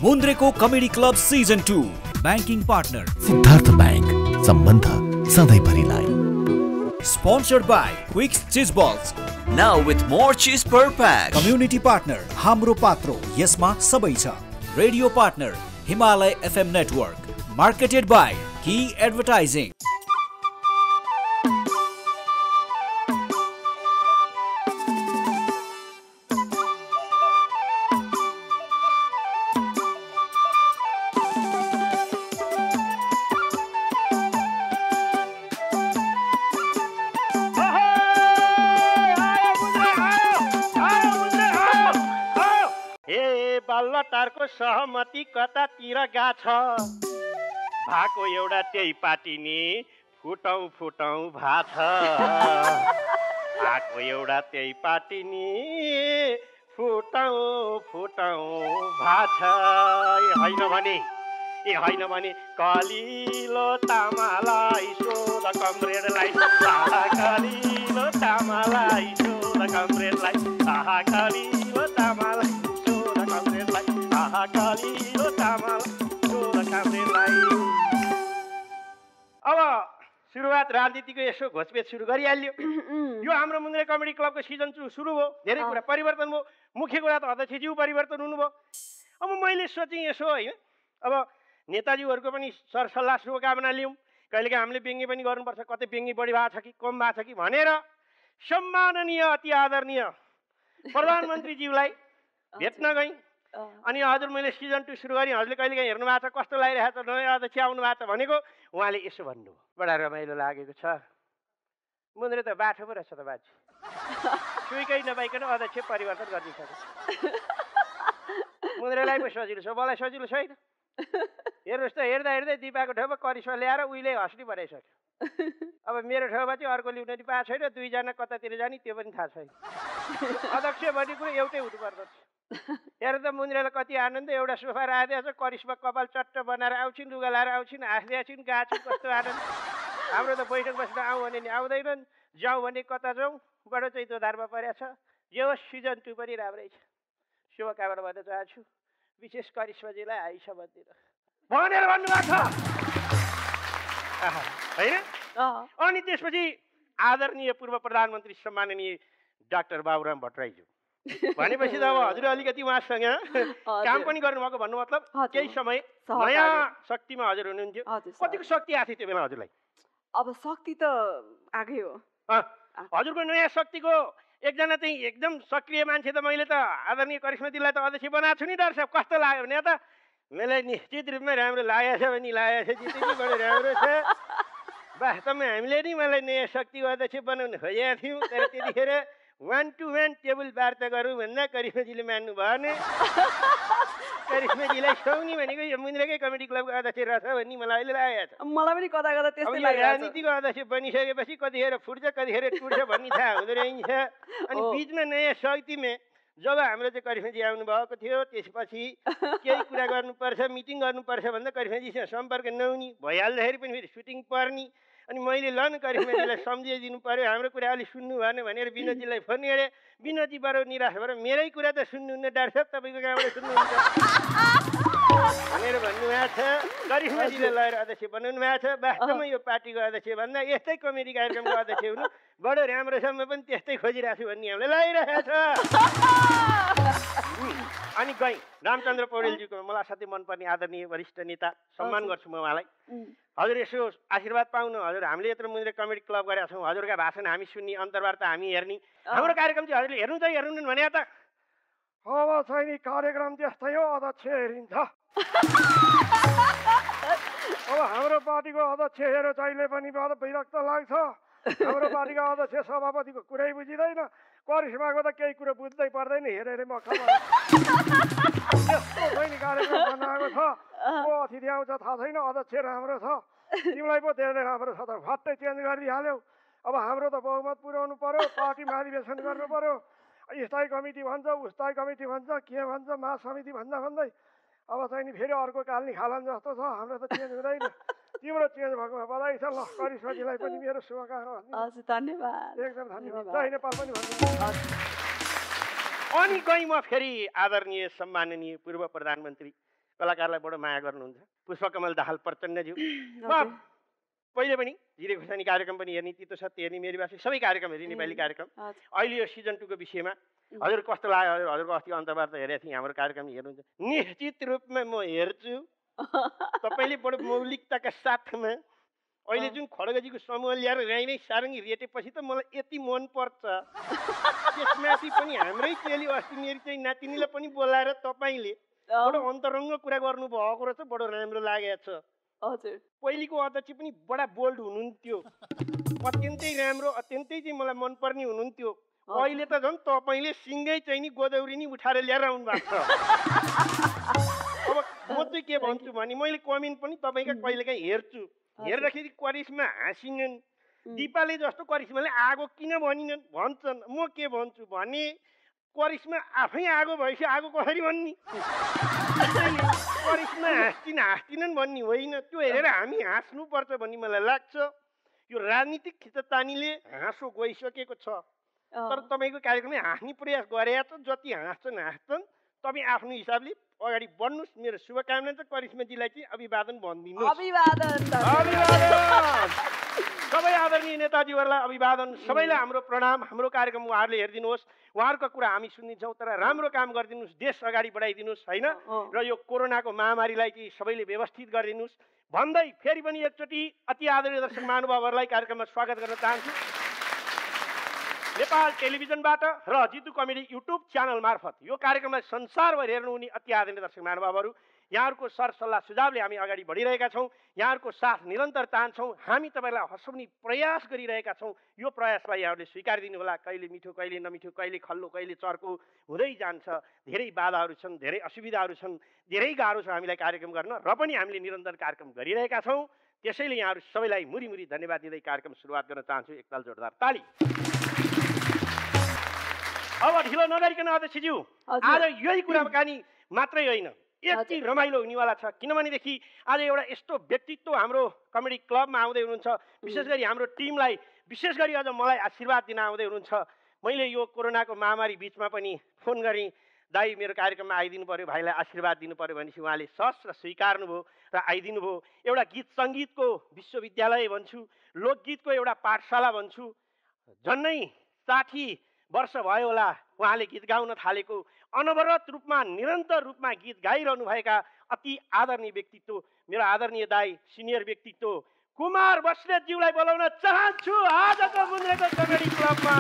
मुन्द्रेको comedy club season 2 banking partner Siddhartha bank, सम्बन्ध सधैँभरिलाई। Sponsored by Quick Cheese Balls. Now with more cheese per pack. Community partner हाम्रो पात्रो, यसमा सबै छ। Radio partner Himalay FM Network. Marketed by Key Advertising. बालटारको सहमति कतातिर गाछ भएको एउटा त्यही पार्टी नि फुटौँ फुटौँ भाछ भएको एउटा त्यही पार्टी नि फुटौँ फुटौँ भाछ होइन भने कलिलो तामालाई सोध कमरेडलाई कलिलो तामालाई सोध कमरेडलाई कलिलो तामालाई अब सुरुवात राजनीतिको यसो घोषपेच सुरु गरिहाल्यो। यो हाम्रो मुन्द्रे कमेडी क्लबको सिजन 2 सुरु भयो। धेरै कुरा परिवर्तन भयो। मुख्य कुरा त अध्यक्षज्यू परिवर्तन हुनुभयो। अब मैले सोचेँ यसो होइन, अब नेताजीहरूको पनि सरसल्लाह शुभकामना लियौँ। कहिलेकाहीँ हामीले व्यङ्ग्य पनि गर्नुपर्छ, कतै व्यङ्ग्य बढी भएको छ कि कम भएको छ कि भनेर सम्माननीय अति आदरणीय प्रधानमन्त्रीज्यूलाई भेट्न गएँ। अनि हजुर मैले सिजन 2 सुरु गरेँ, हजुरले कहिलेकाहीँ हेर्नु भएको छ, कस्तो लागिरहेको छ, नयाँ अध्यक्ष आउनु भएको छ भनेको उहाँले यसो भन्नुभयो, बडा रमाइलो लागेको छ, मुन्द्रे त बाठो पो रहेछ त बाजी, सुइकै नपाइकन अध्यक्ष परिवर्तन गरिदिइसक्यो। मुन्द्रेलाई पो सजिलो छ, मलाई सजिलो छैन। हेर्नुहोस् त, हेर्दा हेर्दै दिपाको ठाउँमा करिस्मा ल्याएर उहिले हस्नी बनाइसक्यो। अब मेरो ठाउँमा चाहिँ अर्को ल्याउन नि पाएको छैन, दुईजना कतातिर जाने त्यो पनि थाहा छैन। अध्यक्ष भन्ने कुरो एउटै हुनुपर्दछ। हेर त मुन्द्रेलाई कति आनन्द, एउटा सोफा राखिदिएको छ, करिस्मा कपाल चट्ट बनाएर आउँछिन्, लुगा लाएर आउँछिन्, हाँस्दै आउँछिन्, गाछिन्, कस्तो आनन्द। हाम्रो त बैठक बस्न आउँ भने नि आउँदैनन्, जाउँ भने कता जाउँ, बडो चाहिँ दोधारमा परेको छ। जे होस् सिजन 2 पनि राम्रै छ, शुभकामना भन्न चाहन्छु। विशेष करिस्माजीलाई आइस भन्दिन भनेर भन्नुभएको छ होइन। अनि त्यसपछि आदरणीय पूर्व प्रधानमन्त्री सम्माननीय डाक्टर बाबुराम भट्टराईज्यू भनेपछि त अब हजुर अलिकति उहाँसँग काम पनि गर्नुभएको भन्नु मतलब केही समय नयाँ शक्तिमा हजुर हुनुहुन्थ्यो। कतिको शक्ति आएको थियो त्यो बेला हजुरलाई? अब शक्ति त आगै हो। हजुरको नयाँ शक्तिको एकजना चाहिँ एकदम सक्रिय मान्छे त मैले त आदरणीय करिश्माजीलाई त अध्यक्ष बनाएको छु नि डाक्टर साहब। कस्तो लाग्यो भने त मलाई निश्चित रूपमा राम्रो लागेको छ भने लागेको छ, जिते पनि बडो राम्रो छ। वास्तवमा हामीले नि मलाई नयाँ शक्तिको अध्यक्ष बनाउनु खोजेका थियौँ, तर त्यतिखेर 1-to-1 टेबल वार्ता गरौँ भन्दा करिश्माजीले मान्नु भएन। करिश्माजीलाई सुहाउने भनेको यो मुन्द्रेकै कमेडी क्लबको अध्यक्ष रहेछ भन्ने मलाई अहिले लागेको छ। मलाई पनि कता कता त्यस्तै लाग्यो। राजनीतिको अध्यक्ष बनिसकेपछि कतिखेर फुट्छ कतिखेर टुट्छ भन्ने थाहा हुँदो रहेछ। अनि बिचमा नयाँ शक्तिमा जब हाम्रो चाहिँ करिश्माजी आउनुभएको थियो, त्यसपछि केही कुरा गर्नुपर्छ, मिटिङ गर्नुपर्छ भन्दा करिश्माजीसँग सम्पर्क नहुने भइहाल्दाखेरि पनि फेरि सुटिङ पर्ने। अनि मैले लन करिश्माजीलाई सम्झिदिनु पर्यो, हाम्रो कुरा अलिक सुन्नु भएन भनेर विनोदजीलाई फोन गरेँ। विनोदजी बडो निराश भएर मेरै कुरा त सुन्नुहुन्न डाक्टर साहब, तपाईँको कहाँबाट सुन्नुहुन्छ भनेर भन्नुभएको छ। करिश्माजीले लगेर अध्यक्ष बनाउनु भएको छ। वास्तवमा यो पार्टीको अध्यक्ष भन्दा यस्तै कमेडी कार्यक्रमको अध्यक्ष हुनु बडो राम्रो छ, म पनि त्यस्तै खोजिरहेको छु भन्ने हामीलाई लागिरहेको छ। अनि गएँ रामचन्द्र पौडेलजीको, मलाई साथै मनपर्ने आदरणीय वरिष्ठ नेता, सम्मान गर्छु म उहाँलाई। हजुर यसो आशीर्वाद पाउनु, हजुर हामीले यत्रो मुन्द्रे कमेडी क्लब गरेका छौँ, हजुरका भाषण हामी सुन्ने, अन्तर्वार्ता हामी हेर्ने, हाम्रो कार्यक्रम चाहिँ हजुरले हेर्नु चाहिँ हेर्नुहुन्न भने त अब छैन कार्यक्रम त्यस्तै हो, अध्यक्ष हेरिन्छ। अब हाम्रो पार्टीको अध्यक्ष हेरेर जहिले पनि विरक्त लाग्छ। हाम्रो पार्टीको अध्यक्ष सभापतिको कुरै बुझिँदैन, करिश्माको त केही कुरो बुझ्दै पर्दैन, हेरेर म खबर कार्यक्रम बनाएको छ। को अतिथि आउँछ थाहा छैन, अध्यक्ष राम्रो छ, तिमीलाई पो धेरै राम्रो छ त फट्टै चेन्ज गरिदिइहाल्यौ। अब हाम्रो त बहुमत पुर्याउनु पर्यो, पार्टी महाधिवेशन गर्नु पर्यो, स्थायी कमिटी भन्छ, उस्थायी कमिटी भन्छ, के भन्छ, महासमिति भन्दा भन्दै अब चाहिँ नि फेरि अर्को काल्ने खालन जस्तो छ। हाम्रो त चेन्ज हुँदैन। तिम्रो चेन्ज भएकोमा बधाई छ। ल करिश्माजीलाई पनि मेरो शुभकामना। हजुर धन्यवाद, एकदम धन्यवाद। जय नेपाल पनि भन्नु। अनि गएँ म फेरि आदरणीय सम्माननीय पूर्व प्रधानमन्त्री कलाकारलाई बडो माया गर्नुहुन्छ। पुष्पकमल दाहाल प्रचण्डज्यू म हजुर। पहिले पनि जिरे खुर्सानी कार्यक्रम पनि हेर्ने, तितो सत्य हेर्ने, मेरी भाषी सबै कार्यक्रम हेर्ने, नेपाली कार्यक्रम। हजुर। अहिले यो सिजन 2 को विषयमा हजुर कस्तो लाग्यो? हजुरको अस्ति अन्तर्वार्ता हेरेको थिएँ, हाम्रो कार्यक्रम हेर्नुहुन्छ। निश्चित रूपमा म हेर्छु। तपाईँले बडो मौलिकताका साथमा अहिले जुन खड्गजीको समूह ल्याएर राइनै सारङ्गी रेटेपछि त मलाई यति मन पर्छ। त्यसमाथि पनि हाम्रै चेली अस्ति मेरी चाहिँ नातिनीलाई पनि बोलाएर तपाईँले बडो अन्तरङ्ग कुरा गर्नुभएको रहेछ, बडो राम्रो लागेको छ। हजुर। पहिलेको अध्यक्ष पनि बडा बोल्ड हुनुहुन्थ्यो, अत्यन्तै राम्रो, अत्यन्तै चाहिँ मलाई मनपर्ने हुनुहुन्थ्यो। अहिले त झन् तपाईँले सिङ्गै चाहिँ नि गोदौरी नि उठाएर ल्याएर आउनु भएको छ। अब म चाहिँ के भन्छु भने मैले कमेन्ट पनि तपाईँका कहिलेकाहीँ हेर्छु, हेर्दाखेरि करिश्मा हाँसिनन्, दिपाले जस्तो करिश्माले आगो किन भनिनन् भन्छन्। म के भन्छु भने करिश्मा आफै आगो भएपछि आगो कसरी भन्ने? करिश्मा हाँस्दिनन् भन्ने होइन, त्यो हेरेर हामी हाँस्नुपर्छ भन्ने मलाई लाग्छ। यो राजनीतिक खिचतानीले हाँसो गइसकेको छ, तर तपाईँको कार्यक्रमले हाँस्ने प्रयास गरेको छ। जति हाँस्छन् तपाईँ आफ्नो हिसाबले अगाडि बढ्नुहोस्। मेरो शुभकामना छ। करिश्माजीलाई चाहिँ अभिवादन भनिदिनुहोस्। अभिवादन। सबै आदरणीय नेताजीहरूलाई अभिवादन, सबैलाई हाम्रो प्रणाम। हाम्रो कार्यक्रम उहाँहरूले हेरिदिनुहोस्, उहाँहरूको कुरा हामी सुनिन्छौँ, तर राम्रो काम गरिदिनुहोस्, देश अगाडि बढाइदिनुहोस् होइन। र यो कोरोनाको महामारीलाई चाहिँ सबैले व्यवस्थित गरिदिनुहोस् भन्दै फेरि पनि एकचोटि अति आदरणीय दर्शक महानुभावहरूलाई कार्यक्रममा स्वागत गर्न चाहन्छु। नेपाल टेलिभिजनबाट र जितु कमेडी युट्युब च्यानल मार्फत यो कार्यक्रमलाई संसारभर हेर्नुहुने अति आदरणीय दर्शक महानुभावहरू, यहाँहरूको सरसल्लाह सुझावले हामी अगाडि बढिरहेका छौँ। यहाँहरूको साथ निरन्तर चाहन्छौँ। हामी तपाईँलाई हँसाउने प्रयास गरिरहेका छौँ। यो प्रयासलाई यहाँहरूले स्वीकार दिनुहोला। कहिले मिठो, कहिले नमिठो, कहिले खल्लो, कहिले चर्को हुँदै जान्छ। धेरै बाधाहरू छन्, धेरै असुविधाहरू छन्, धेरै गाह्रो छ हामीलाई कार्यक्रम गर्न, र पनि हामीले निरन्तर कार्यक्रम गरिरहेका छौँ। त्यसैले यहाँहरू सबैलाई मुरी मुरी धन्यवाद दिँदै कार्यक्रम सुरुवात गर्न चाहन्छु। एकताल जोरदार ताली। अब ढिलो नगरिकन अध्यक्षज्यू, आज यही कुराकानी मात्रै होइन, यति रमाइलो हुनेवाला छ। किनभनेदेखि आज एउटा यस्तो व्यक्तित्व हाम्रो कमेडी क्लबमा आउँदै हुनुहुन्छ, विशेष गरी हाम्रो टिमलाई, विशेष गरी अझ मलाई आशीर्वाद दिन आउँदै हुनुहुन्छ। मैले यो कोरोनाको महामारी बिचमा पनि फोन गरेँ, दाइ मेरो कार्यक्रममा आइदिनु पर्यो, भाइलाई आशीर्वाद दिनु पर्यो भनेपछि उहाँले सहर्ष स्वीकार्नुभयो र आइदिनु भयो। एउटा गीत सङ्गीतको विश्वविद्यालय भन्छु, लोकगीतको एउटा पाठशाला भन्छु। झन्नै 60 वर्ष भयो होला उहाँले गीत गाउन थालेको। अनवरत रूपमा निरन्तर रूपमा गीत गाइरहनु भएका अति आदरणीय व्यक्तित्व, मेरो आदरणीय दाई, सिनियर व्यक्तित्व कुमार बस्नेतज्यूलाई बोलाउन चाहन्छु आजको बुन्द्रेको कमेडी क्लबमा।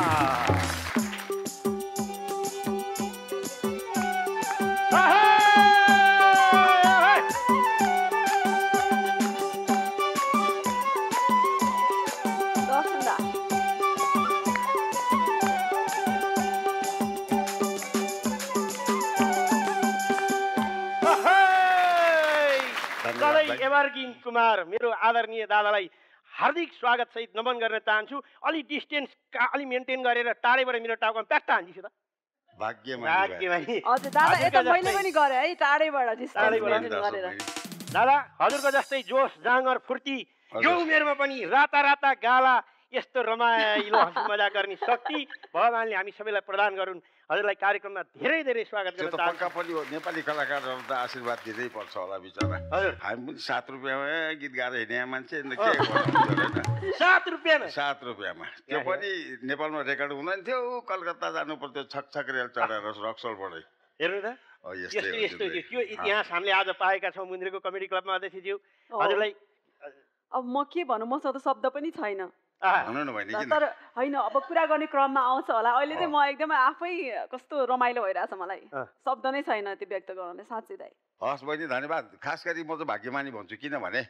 एभरग्रिन कुमार मेरो आदरणीय दादालाई हार्दिक स्वागत सहित नमन गर्न चाहन्छु। अलि डिस्टेन्स अलि मेन्टेन गरेर टाढैबाट मेरो टाउकोमा प्याट्टा हान्दिछु त। भाग्यमानी। हजुर दादा, यता मैले पनि गरे है, टाढैबाट डिस्टेन्स मेन्टेन गरेर। दादा हजुरको जस्तै जोस जाँगर फुर्ती यो उमेरमा पनि राता राता गाला यस्तो रमाइलो हँसी मजाक गर्ने शक्ति भगवानले हामी सबैलाई प्रदान गरून्। हजुरलाई कार्यक्रममा धेरै धेरै स्वागत गर्न चाहन्छु। पक्का पनि हो, नेपाली कलाकारहरू त आशीर्वाद दिँदै पर्छ होला बिचरा। हजुर हामी पनि 7 रुपियाँमा गीत गाएर हिँड्ने मान्छे के गर्नु। 7 रुपियाँमा 7 रुपियाँमा त्यो पनि नेपालमा रेकर्ड हुँदैन थियो। कलकत्ता जानु पर्थ्यो छक रेल चढेर रक्सलबाटै। हेर्नु त यस्तो त्यो इतिहास हामीले आज पाएका छौँ मुन्द्रेको कमेडी क्लबमा। अध्यक्षज्यू हजुरलाई अब म के भनौँ, मसँग त शब्द पनि छैन। भन्नु न बहिनी किन? तर होइन, अब कुरा गर्ने क्रममा आउँछ होला। अहिले चाहिँ म एकदमै आफै कस्तो रमाइलो भइरहेछ मलाई, शब्द नै छैन त्यो व्यक्त गर्नलाई। साँच्चै दाइ हस् बहिनी धन्यवाद। खास गरी म चाहिँ भाग्यमानी भन्छु, किनभने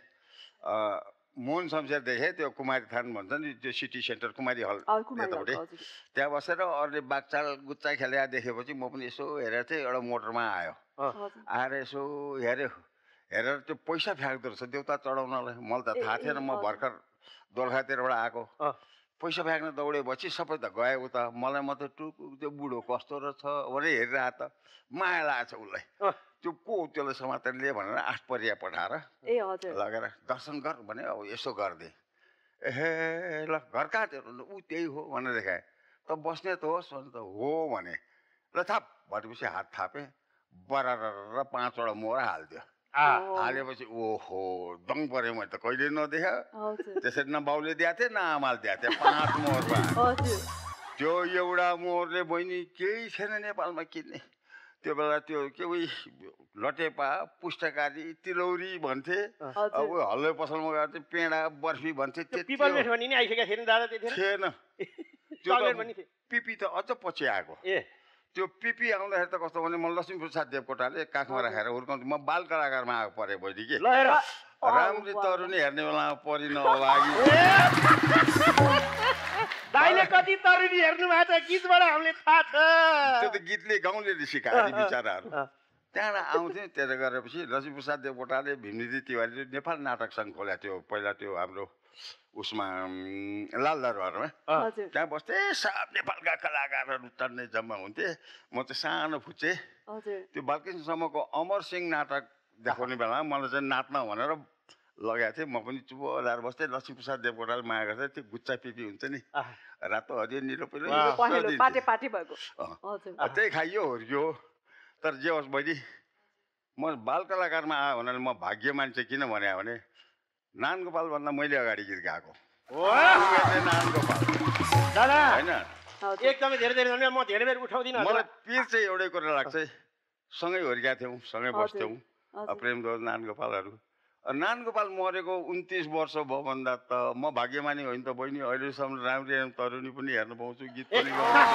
मोहन शमशेर देखेँ त्यो कुमारी थान भन्छ नि, त्यो सिटी सेन्टर कुमारी हल यतापट्टि, त्यहाँ बसेर अरूले बागचाल गुच्चा खेलेर देखेपछि म पनि यसो हेरेर चाहिँ एउटा मोटरमा आयो। आएर यसो हेरेर त्यो पैसा फ्याँक्दो रहेछ देउता चढाउनलाई। मलाई त थाहा थिएन, म भर्खर दोलखातिरबाट आएको। पैसा फ्याँक्न दौडेपछि सबै त गए उता। मलाई म त त्यो बुढो कस्तो रहेछ भने हेरिरहेको त माया लागेको छ उसलाई। त्यो को त्यसलाई समातेर लिए भनेर 8 परिया पठाएर लगेर दर्शन गर भने अब यसो गरिदिएँ। ए ल घर कहाँ थियो? ऊ त्यही हो भनेर देखाएँ। त बस्ने त होस् भने त हो भने ल थाप भनेपछि हात थापेँ। बराबर 5वटा मोहर हाल्दियो हालेपछि ओहो दङ पऱ्यो मैले त कहिले नदेखे त्यसरी न बाउले दिएको थिएँ न आमाले दिएको थिएँ 5 मोहर भयो त्यो एउटा मोहरले बहिनी केही छैन नेपालमा किन्ने त्यो बेला त्यो के उही लटेपा पुस्तकारी तिलौरी भन्थे अब हल्ले पसलमा गएर चाहिँ पेडा बर्फी भन्थे थिएन पिपी त अझ पछि आएको त्यो पिपी आउँदाखेरि त कस्तो भने म लक्ष्मीप्रसाद देवकोटाले काखमा राखेर हुर्काउँछु म बाल कलाकारमा आएको परे बहिनी कि राम्री तरुनी हेर्ने बेलामा परिन लागि दाइले कति तरुनी हेर्नु भएको छ गीतबाट हामीले थाहा छ त्यो त गीतले गाउँले सिकायो बिचराहरू त्यहाँबाट आउँथ्यो त्यता गरेपछि लक्ष्मीप्रसाद देवकोटाले भीमनिधि तिवारीले नेपाल नाटक सङ्घ खोलेको थियो पहिला त्यो हाम्रो उसमा लालदरबारमा त्यहाँ बस्थे सब नेपालका कलाकारहरू टन्ने जम्मा हुन्थे म चाहिँ सानो फुच्चे त्यो बालकृष्णसम्मको अमर सिंह नाटक देखाउने बेलामा मलाई चाहिँ नाच्न भनेर लगाएको थिएँ म पनि चुप लगाएर बस्थेँ लक्ष्मीप्रसाद देवकोटाले माया गर्थेँ त्यो गुच्चा पिपी हुन्छ नि रातो हरियो निलो त्यही खाइयो हुर्कियो तर जे होस् बहिनी म बाल कलाकारमा आयो भने म भाग्य मान्छे किन भन्यो भने नानगोपाल भन्दा मैले अगाडि गीत गाएको नानगोपाल होइन एकदमै धेरै धेरै धन्यवाद म धेरै बेर उठाउँदिनँ मलाई पिर चाहिँ एउटै कुरा लाग्छ सँगै हुर्केका थियौँ सँगै बस्थ्यौँ प्रेमदोल नानगोपालहरू नानगोपाल मरेको 29 वर्ष भयो भन्दा त म भाग्यमानी होइन त बहिनी अहिलेसम्म राम्री तरुनी पनि हेर्न पाउँछु गीत पनि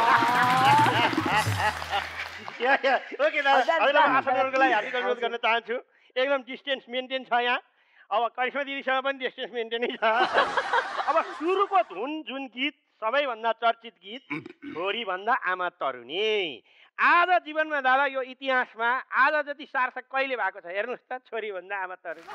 ओके दादा आफूहरूको लागि हार्दिक अनुरोध गर्न चाहन्छु एकदम डिस्टेन्स मेन्टेन छ यहाँ अब करिश्मा दिदीसँग पनि डिस्टेन्स मेन्टेनै छ अब सुरुको धुन जुन गीत सबैभन्दा चर्चित गीत छोरी भन्दा आमा तरुनी आज जीवनमा दादा यो इतिहासमा आज जति सार्थक कहिले भएको छ हेर्नुहोस् त छोरी भन्दा आमा तरुनी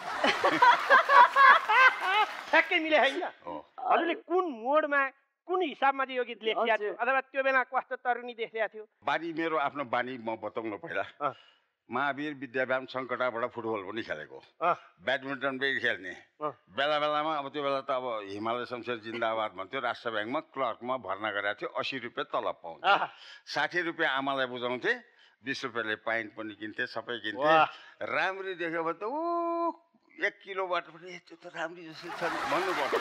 ठ्याक्कै मिले होइन हजुरले कुन मोडमा कुन हिसाबमा चाहिँ यो गीत लेखिया थियो अथवा त्यो बेला कस्तो तरुनी देखिया थियो बानी मेरो आफ्नो बानी म बताउनु पहिला महावीर विद्याव्याम सङ्कटाबाट फुटबल पनि खेलेको ब्याडमिन्टन पनि खेल्ने बेला बेलामा अब त्यो बेला त अब हिमालय शमशेर जिन्दाबाद भन्थ्यो राष्ट्र ब्याङ्कमा क्लर्कमा भर्ना गरेको थियो 80 रुपियाँ तलब पाउँथ्यो 60 रुपियाँ आमालाई बुझाउँथे 20 रुपियाँले पाइन्ट पनि किन्थे सबै किन्थे राम्री देख्यो भने त ऊ 1 किलोबाट पनि त्यो त राम्री जस्तो छ भन्नुपर्छ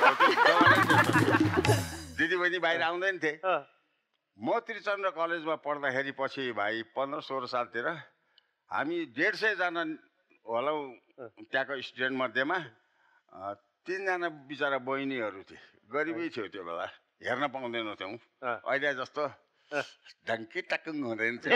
दिदी बहिनी बाहिर आउँदैन थिए म त्रिचन्द्र कलेजमा पढ्दाखेरि पछि भाइ 15-16 सालतिर हामी 150 जना होला त्यहाँको स्टुडेन्ट मध्येमा 3 जना बिचरा बहिनीहरू थिए गरिबै थियो त्यो बेला हेर्न पाउँदैनौ थियौँ अहिले जस्तो ढङ्की टाकुङ हुँदैन थियो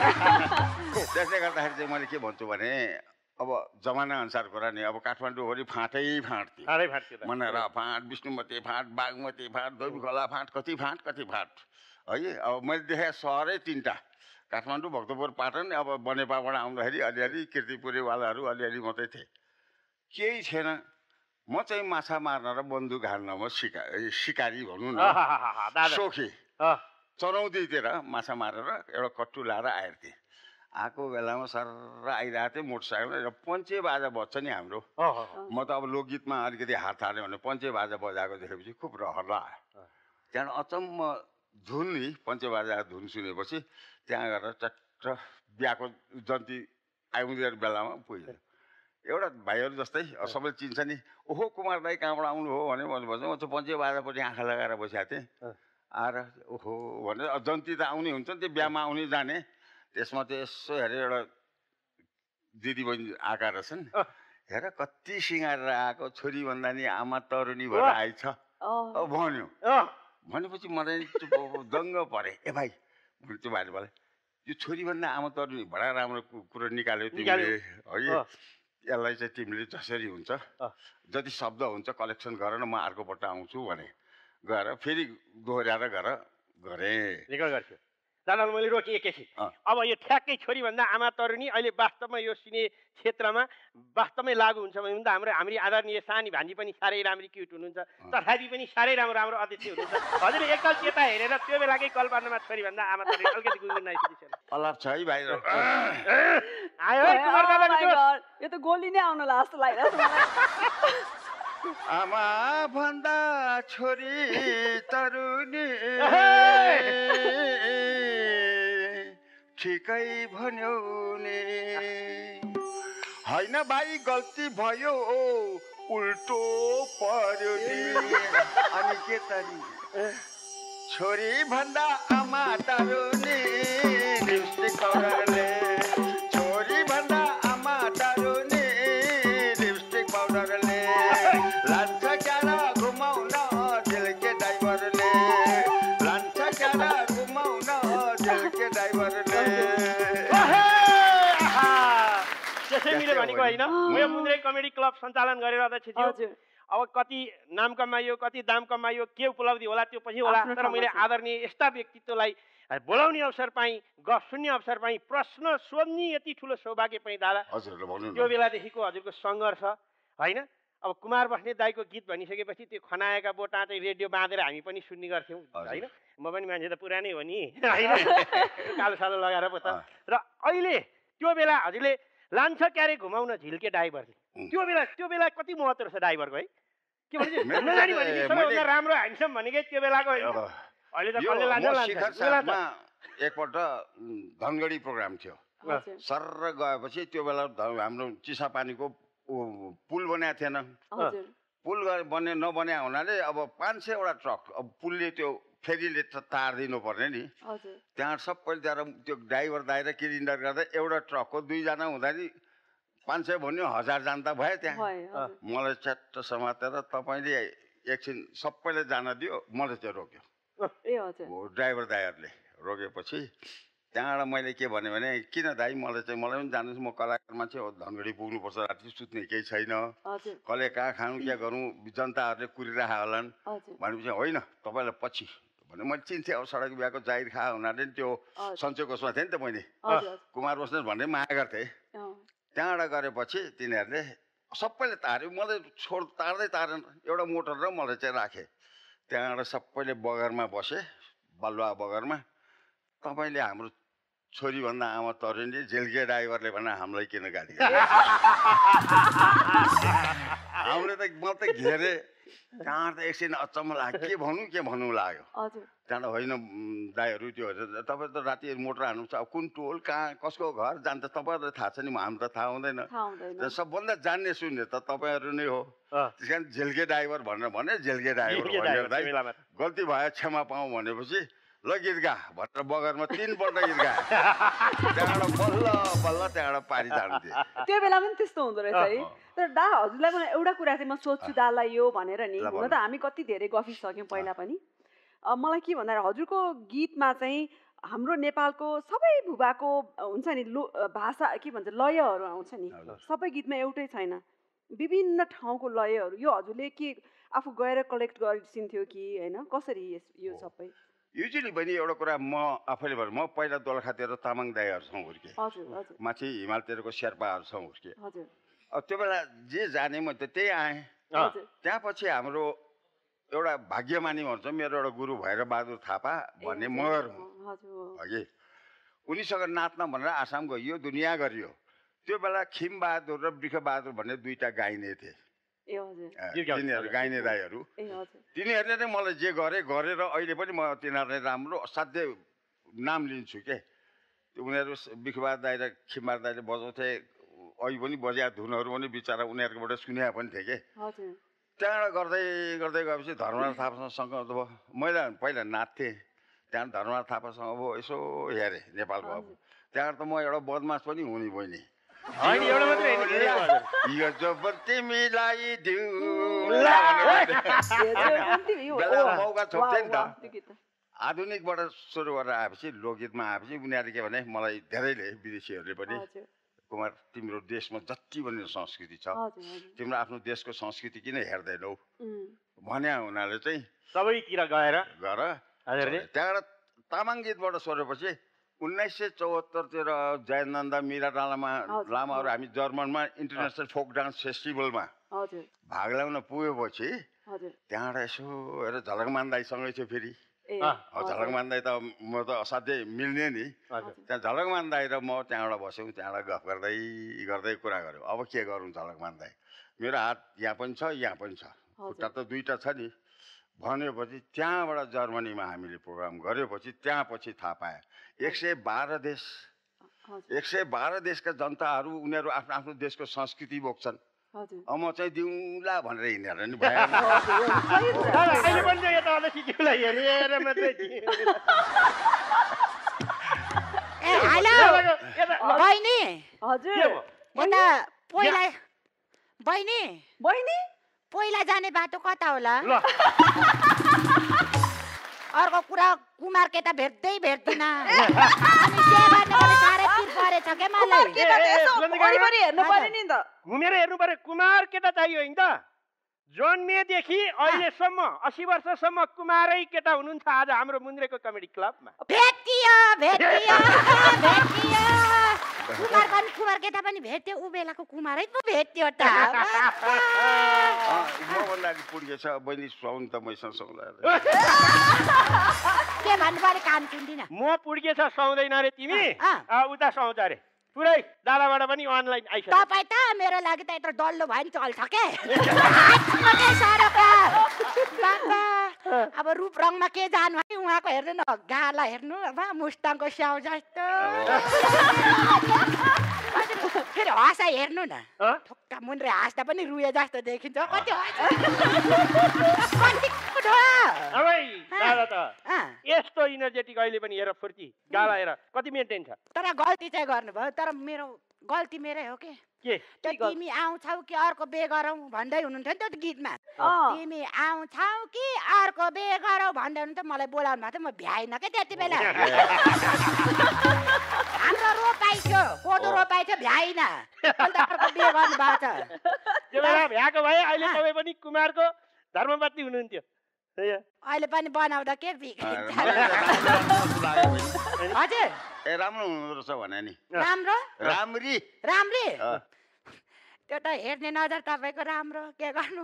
त्यसले गर्दाखेरि चाहिँ मैले के भन्छु भने अब जमाना अनुसार कुरा नि अब काठमाडौँभरि फाँटै फाँट थियो मनेरा फाँट विष्णुमती फाँट बागमती फाँट धोबीखोला फाँट कति फाँट है अब मैले देखेँ सहरै 3टा काठमाडौँ भक्तपुर पाटन अब बनेपाबाट आउँदाखेरि अलिअलि किर्तिपुरेवालाहरू अलिअलि मात्रै थिए केही थिएन म चाहिँ माछा मार्न र बन्दुक हान्नमा सिकारी भनौँ न सोखी चरौदीतिर माछा मारेर एउटा कट्टु लाएर आएर थिएँ आएको बेलामा सर आइरहेको थिएँ मोटरसाइकल र पञ्चे बाजा बज्छ नि हाम्रो म त अब लोकगीतमा अलिकति हात हाल्यो भने पञ्चे बाजा बजाएको देखेपछि खुब रहर लाग्यो त्यहाँबाट अचम्म धुन नि पञ्चे बाजा धुन सुनेपछि त्यहाँ गएर चट्ट बिहाको जन्ती आइउँदै बेलामा पुग्यो एउटा भाइहरू जस्तै सबैले चिन्छ नि ओहो कुमार दाई कहाँबाट आउनु हो भने भन्नुपर्छ म त पञ्चे बाजापट्टि आँखा लगाएर बसेको थिएँ आएर ओहो भनेर जन्ती त आउने हुन्छ नि त्यो बिहामा आउने जाने त्यसमा चाहिँ यसो हेरेर एउटा दिदीबहिनी आएका रहेछन् हेर कति सिँगारेर आएको छोरी भन्दा नि आमा तरुनी भएर आइछ भन्यो भनेपछि मलाई दङ्ग परे ए भाइ त्यो भाइले भने यो छोरी भन्दा आमा तरुनी बडा राम्रो कुरो निकाल्यो तिमीले है यसलाई चाहिँ तिमीले जसरी हुन्छ जति शब्द हुन्छ कलेक्सन गरेर म अर्कोपल्ट आउँछु भने गएर फेरि दोहोऱ्याएर गरेँ दादा मैले रोकेँ एकैछिन अब यो ठ्याक्कै छोरी भन्दा आमा तरुनी अहिले वास्तवमा यो सिने क्षेत्रमा वास्तवमै लागु हुन्छ भने त हामी आदरणीय सानी भान्जी पनि साह्रै राम्री क्युट हुनुहुन्छ तथापि पनि साह्रै राम्रो अध्यक्ष हुनुहुन्छ हजुरले एकल चेता हेरेर त्यो बेलाकै कल्पनामा छोरी भन्दा आमा तरुनी अलिकति गुनगुन आइसकेको छ अलाप छ है भाइ आयो कुमार दादा यो त गोली नै आउन लाग्छ लागिरहेको आमा भन्दा छोरी तरुनी ठिकै भन्यौ नि होइन भाइ गल्ती भयो उल्टो पर्यो नि अनि के तरी छोरी भन्दा आमा टाढो नि लिपस्टिक पाउडरले छोरी भन्दा आमा टाढो नि लिपस्टिक पाउडरले लान्छ क्यारा घुमाउन झिल्के ड्राइभरले लान्छ क्यारा घुमाउन झिल्के ड्राइभरले त्यसै मिल्यो भनेको होइन म मुन्द्रे कमेडी क्लब सञ्चालन गरेर अध्यक्षज्यू अब कति नाम कमाइयो कति दाम कमाइयो के उपलब्धि होला त्यो पछि होला तर मैले आदरणीय यस्ता व्यक्तित्वलाई बोलाउने अवसर पाएँ गफ सुन्ने अवसर पाएँ प्रश्न सोध्ने यति ठुलो सौभाग्य पाएँ दादा त्यो बेलादेखिको हजुरको सङ्घर्ष होइन अब कुमार बस्नेत दाईको गीत भनिसकेपछि त्यो खनाएका बोटा चाहिँ रेडियो बाँधेर हामी पनि सुन्ने गर्थ्यौँ होइन म पनि मान्छे त पुरानै हो नि होइन कालो सालो लगाएर पो त र अहिले त्यो बेला हजुरले लान्छ क्यारे घुमाउन झिल्के ड्राइभरले त्यो बेला कति महत्त्व रहेछ ड्राइभरको है के भन्छ नजानी भने सबैभन्दा राम्रो ह्यान्डसम भनेकै त्यो बेलाको अहिले त कसले लान्छ एकपल्ट धनगढी प्रोग्राम थियो सर गएपछि त्यो बेला हाम्रो चिसापानीको पुल बनाएको थिएन पुल नबने हुनाले अब 500 ट्रक अब पुलले त्यो फेरिले तारिदिनु पर्ने नि त्यहाँ सबैले त्यहाँ त्यो ड्राइभर दाएर किलिन्डर गर्दा एउटा ट्रकको 2 जना हुँदा नि 500 भन्यो 1000 जान्दा भयो त्यहाँ मलाई च्याट्ट समातेर तपाईँले एकछिन सबैले जान दियो मलाई चाहिँ रोक्यो ड्राइभर दाइहरूले रोकेपछि त्यहाँबाट मैले के भने किन दाइ मलाई पनि जानुहोस् म कलाकार मान्छे हो धनगढी पुग्नुपर्छ राति सुत्ने केही छैन कसले कहाँ खानु के गरौँ जनताहरूले कुरिरहेको होलान् भनेपछि होइन तपाईँलाई पछि भने मैले चिन्थेँ अब सडक बिहाको जाहिर खा हुनाले त्यो सञ्चय कोषमा थिएँ नि त मैले कुमार बस्नेत भन्ने माया गर्थेँ त्यहाँबाट गरेपछि तिनीहरूले सबैले तार्यो मलाई तार्दै तारेन एउटा मोटर र मलाई चाहिँ राखेँ त्यहाँबाट सबैले बगरमा बसे बलुवा बगरमा तपाईँले हाम्रो छोरीभन्दा आमा तरुणी झिल्के ड्राइभरले भने हामीलाई किन गाली हामीले त म त घेरेँ त्यहाँ त एकछिन अचम्म लाग्यो के भन्नु लाग्यो त्यहाँबाट होइन दाइहरू त्यो तपाईँ त राति मोटर हान्नुहुन्छ अब कुन टोल कहाँ कसको घर जान्छ तपाईँहरूलाई थाहा छ नि हामी त थाहा हुँदैन सबभन्दा जान्ने सुन्ने त तपाईँहरू नै हो त्यस कारण झिल्के ड्राइभर भनेर भने झिल्के ड्राइभर गल्ती भयो क्षमा पाऊँ भनेपछि ल गीत गा भनेर बगरमा 3 पल्ट गीत गायो त्यहाँबाट बल्ल त्यहाँबाट पारी जान्थे त्यो बेला पनि त्यस्तो हुँदो रहेछ है तर दा हजुरलाई मलाई एउटा कुरा चाहिँ म सोध्छु दालाई यो भनेर नि हुन त हामी कति धेरै गफिसक्यौँ पहिला पनि मलाई के भन्दा हजुरको गीतमा चाहिँ हाम्रो नेपालको सबै भूभागको हुन्छ नि भाषा के भन्छ लयहरू आउँछ नि सबै गीतमा एउटै छैन विभिन्न ठाउँको लयहरू यो हजुरले के आफू गएर कलेक्ट गरिसिन्थ्यो कि होइन कसरी यो सबै युजली बहिनी एउटा कुरा म आफैले भने म पहिला दोलखातिर तामाङ दाइहरूसँग हुर्केँ माथि हिमालतिरको शेर्पाहरूसँग हुर्केँ अब त्यो बेला जे जाने म त त्यही आएँ त्यहाँ पछि हाम्रो एउटा भाग्यमानी भन्छ मेरो एउटा गुरु भैरबबहादुर थापा भन्ने मगर हुँ हगि उनीसँग नाच्न भनेर आसाम गइयो दुनियाँ गरियो त्यो बेला खिमबहादुर र वृखबहादुर भन्ने 2टा गाइने थिए तिनीहरू गाइने दाइहरू तिनीहरूले नै मलाई जे गरेर अहिले पनि म तिनीहरूले राम्रो असाध्य नाम लिन्छु के उनीहरू वृखबहादुर दाइ र खिमबहादुर दाइले बजाउँथे अहिले पनि बजा धुनहरू पनि बिचरा उनीहरूकोबाट सुनेको पनि थिएँ कि त्यहाँबाट गर्दै गर्दै गएपछि धर्मराज थापासँग अब मैले पहिला नाच्थेँ त्यहाँ धर्मराज थापासँग अब यसो हेरेँ नेपालको अब त्यहाँबाट त म एउटा बदमास पनि हुने बहिनी मौका छोड्थेँ नि त आधुनिकबाट सुरु गरेर आएपछि लोकगीतमा आएपछि उनीहरूले के भने मलाई धेरैले विदेशीहरूले पनि कुमार तिम्रो देशमा जति पनि संस्कृति छ तिम्रो आफ्नो देशको संस्कृति किन हेर्दैनौ भने हुनाले चाहिँ सबैतिर गएर त्यहाँबाट तामाङ गीतबाट सोधेपछि 1974 तिर जयनन्द मीरा लामाहरू हामी जर्मनमा इन्टरनेसनल फोक डान्स फेस्टिभलमा भाग ल्याउन पुगेपछि त्यहाँबाट यसो हेरेर झलकमान दाइसँगै थियो फेरि झलकमान दाइ त म त असाध्यै मिल्ने नि त्यहाँ झलकमान दाइ र म त्यहाँबाट बस्यौँ त्यहाँबाट गफ गर्दै गर्दै कुरा गऱ्यौँ अब के गरौँ झलकमान दाइ मेरो हात यहाँ पनि छ यहाँ पनि छ खुट्टा त 2टा छ नि भनेपछि त्यहाँबाट जर्मनीमा हामीले प्रोग्राम गरेपछि त्यहाँ पछि थाहा पाएँ 112 देश 112 देशका जनताहरू उनीहरू आफ्नो आफ्नो देशको संस्कृति बोक्छन् म चाहिँ दिउँला भनेर हिँडेर नि भयो अहिले पनि यता अझ सिक्युलाई हेरेर मात्रै ए हेलो बहिनी हजुर यता पहिला बहिनी पहिला जाने बाटो कता होला अर्को कुरा कुमार केटा भेट्दैन अनि के गर्ने साह्रै पिर परेछ के मलाई घुमेर हेर्नु पर्यो कुमार केटा चाहियो हैन त जन्मेदेखि अहिलेसम्म 80 वर्षसम्म कुमारै केटा हुनुहुन्छ आज हाम्रो मुन्द्रेको कमेडी क्लबमा भेटियो कुमार केटा पनि भेट्यो उ बेलाको कुमारै पो भेट्यो त मभन्दा अलिक पुड्के छ बहिनी सुहाउनु त मैसँग सुहाउँदा के भन्नु पर्यो कान सुन्दिन म पुड्के छ सुहाउँदैन रे तिमी उता सुहाउँछ रे पुरै दादाबाट पनि अनलाइन आइसक्यो तपाईँ त मेरो लागि त यत्रो डल्लो भयो नि चल्छ के अब रूप रङमा के जानु है उहाँको हेर्नु न गाला हेर्नु अब मुस्ताङको स्याउ जस्तो फेरि हँसा हेर्नु न ठुक्का मुन्द्रे हाँस्दा पनि रुए जस्तो देखिन्छ कति दादा त यस्तो इनर्जेटिक अहिले पनि हेर फुर्ती गाला हेर कति मेन्टेन छ तर गल्ती चाहिँ गर्नुभयो तर मेरो गल्ती मेरै हो के तिमी आउँछौ कि अर्को बे गरौ भन्दै हुनुहुन्थ्यो नि त गीतमा तिमी आउँछौ कि अर्को बे गरौ भन्दै हुनुहुन्थ्यो मलाई बोलाउनु भएको थियो म भ्याइन के त्यति बेला हाम्रो रोपाइ थियो कोदो रोपाइ थियो भ्याइन अर्को बे गर्नु भएको छ त्यो बेला भ्याएको भए अहिले तपाईँ पनि कुमारको धर्मपत्नी हुनुहुन्थ्यो अहिले पनि बनाउँदा के हजुर ए राम्रो हुनुहुँदो रहेछ भने नि राम्रो राम्री त्यो त हेर्ने नजर तपाईँको राम्रो के गर्नु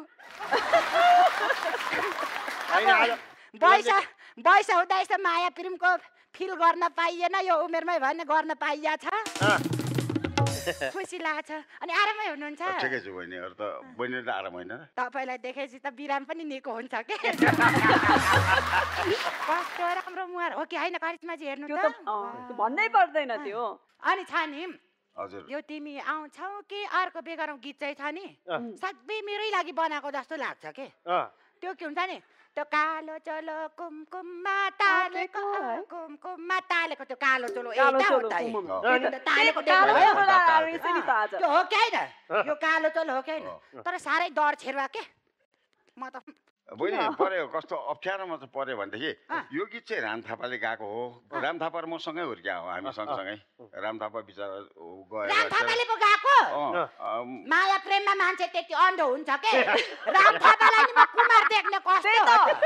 वैस हुँदा यस्तो माया प्रेमको फिल गर्न पाइएन यो उमेरमै भने गर्न पाइया छ खुसी लाग्छ अनि आरामै हुनुहुन्छ ठिकै छु बहिनी अरु त बहिनी त आराम होइन तपाईलाई देखेपछि त बिराम पनि निको हुन्छ के कस्तो राम्रो मुहार हो कि हैन करिश्माजी हेर्नु त भन्नै पर्दैन त्यो अनि छ नि हजुर यो तिमी आउँछौ कि अर्को बेगरौ गीत चाहिँ छ नि सबै मेरै लागि बनाएको जस्तो लाग्छ के त्यो के हुन्छ नि त्यो कालो चलो कुमकुममा तालेको त्यो कालो चलो एउटा हो त तालेको त्यो हो कि हैन यो कालो चलो हो कि हैन तर साह्रै डर छेर्वा के म त बहिनी पर्यो कस्तो अप्ठ्यारोमा चाहिँ पर्यो भनेदेखि यो गीत चाहिँ राम थापाले गाएको हो राम थापा र मसँगै हुर्क्या हो हामी सँगसँगै राम थापा बिचरा गएर राम थापाले पो गाएको माया प्रेममा मान्छे त्यति अन्धो हुन्छ के राम थापालाई नि म कुमार देख्ने कस्तो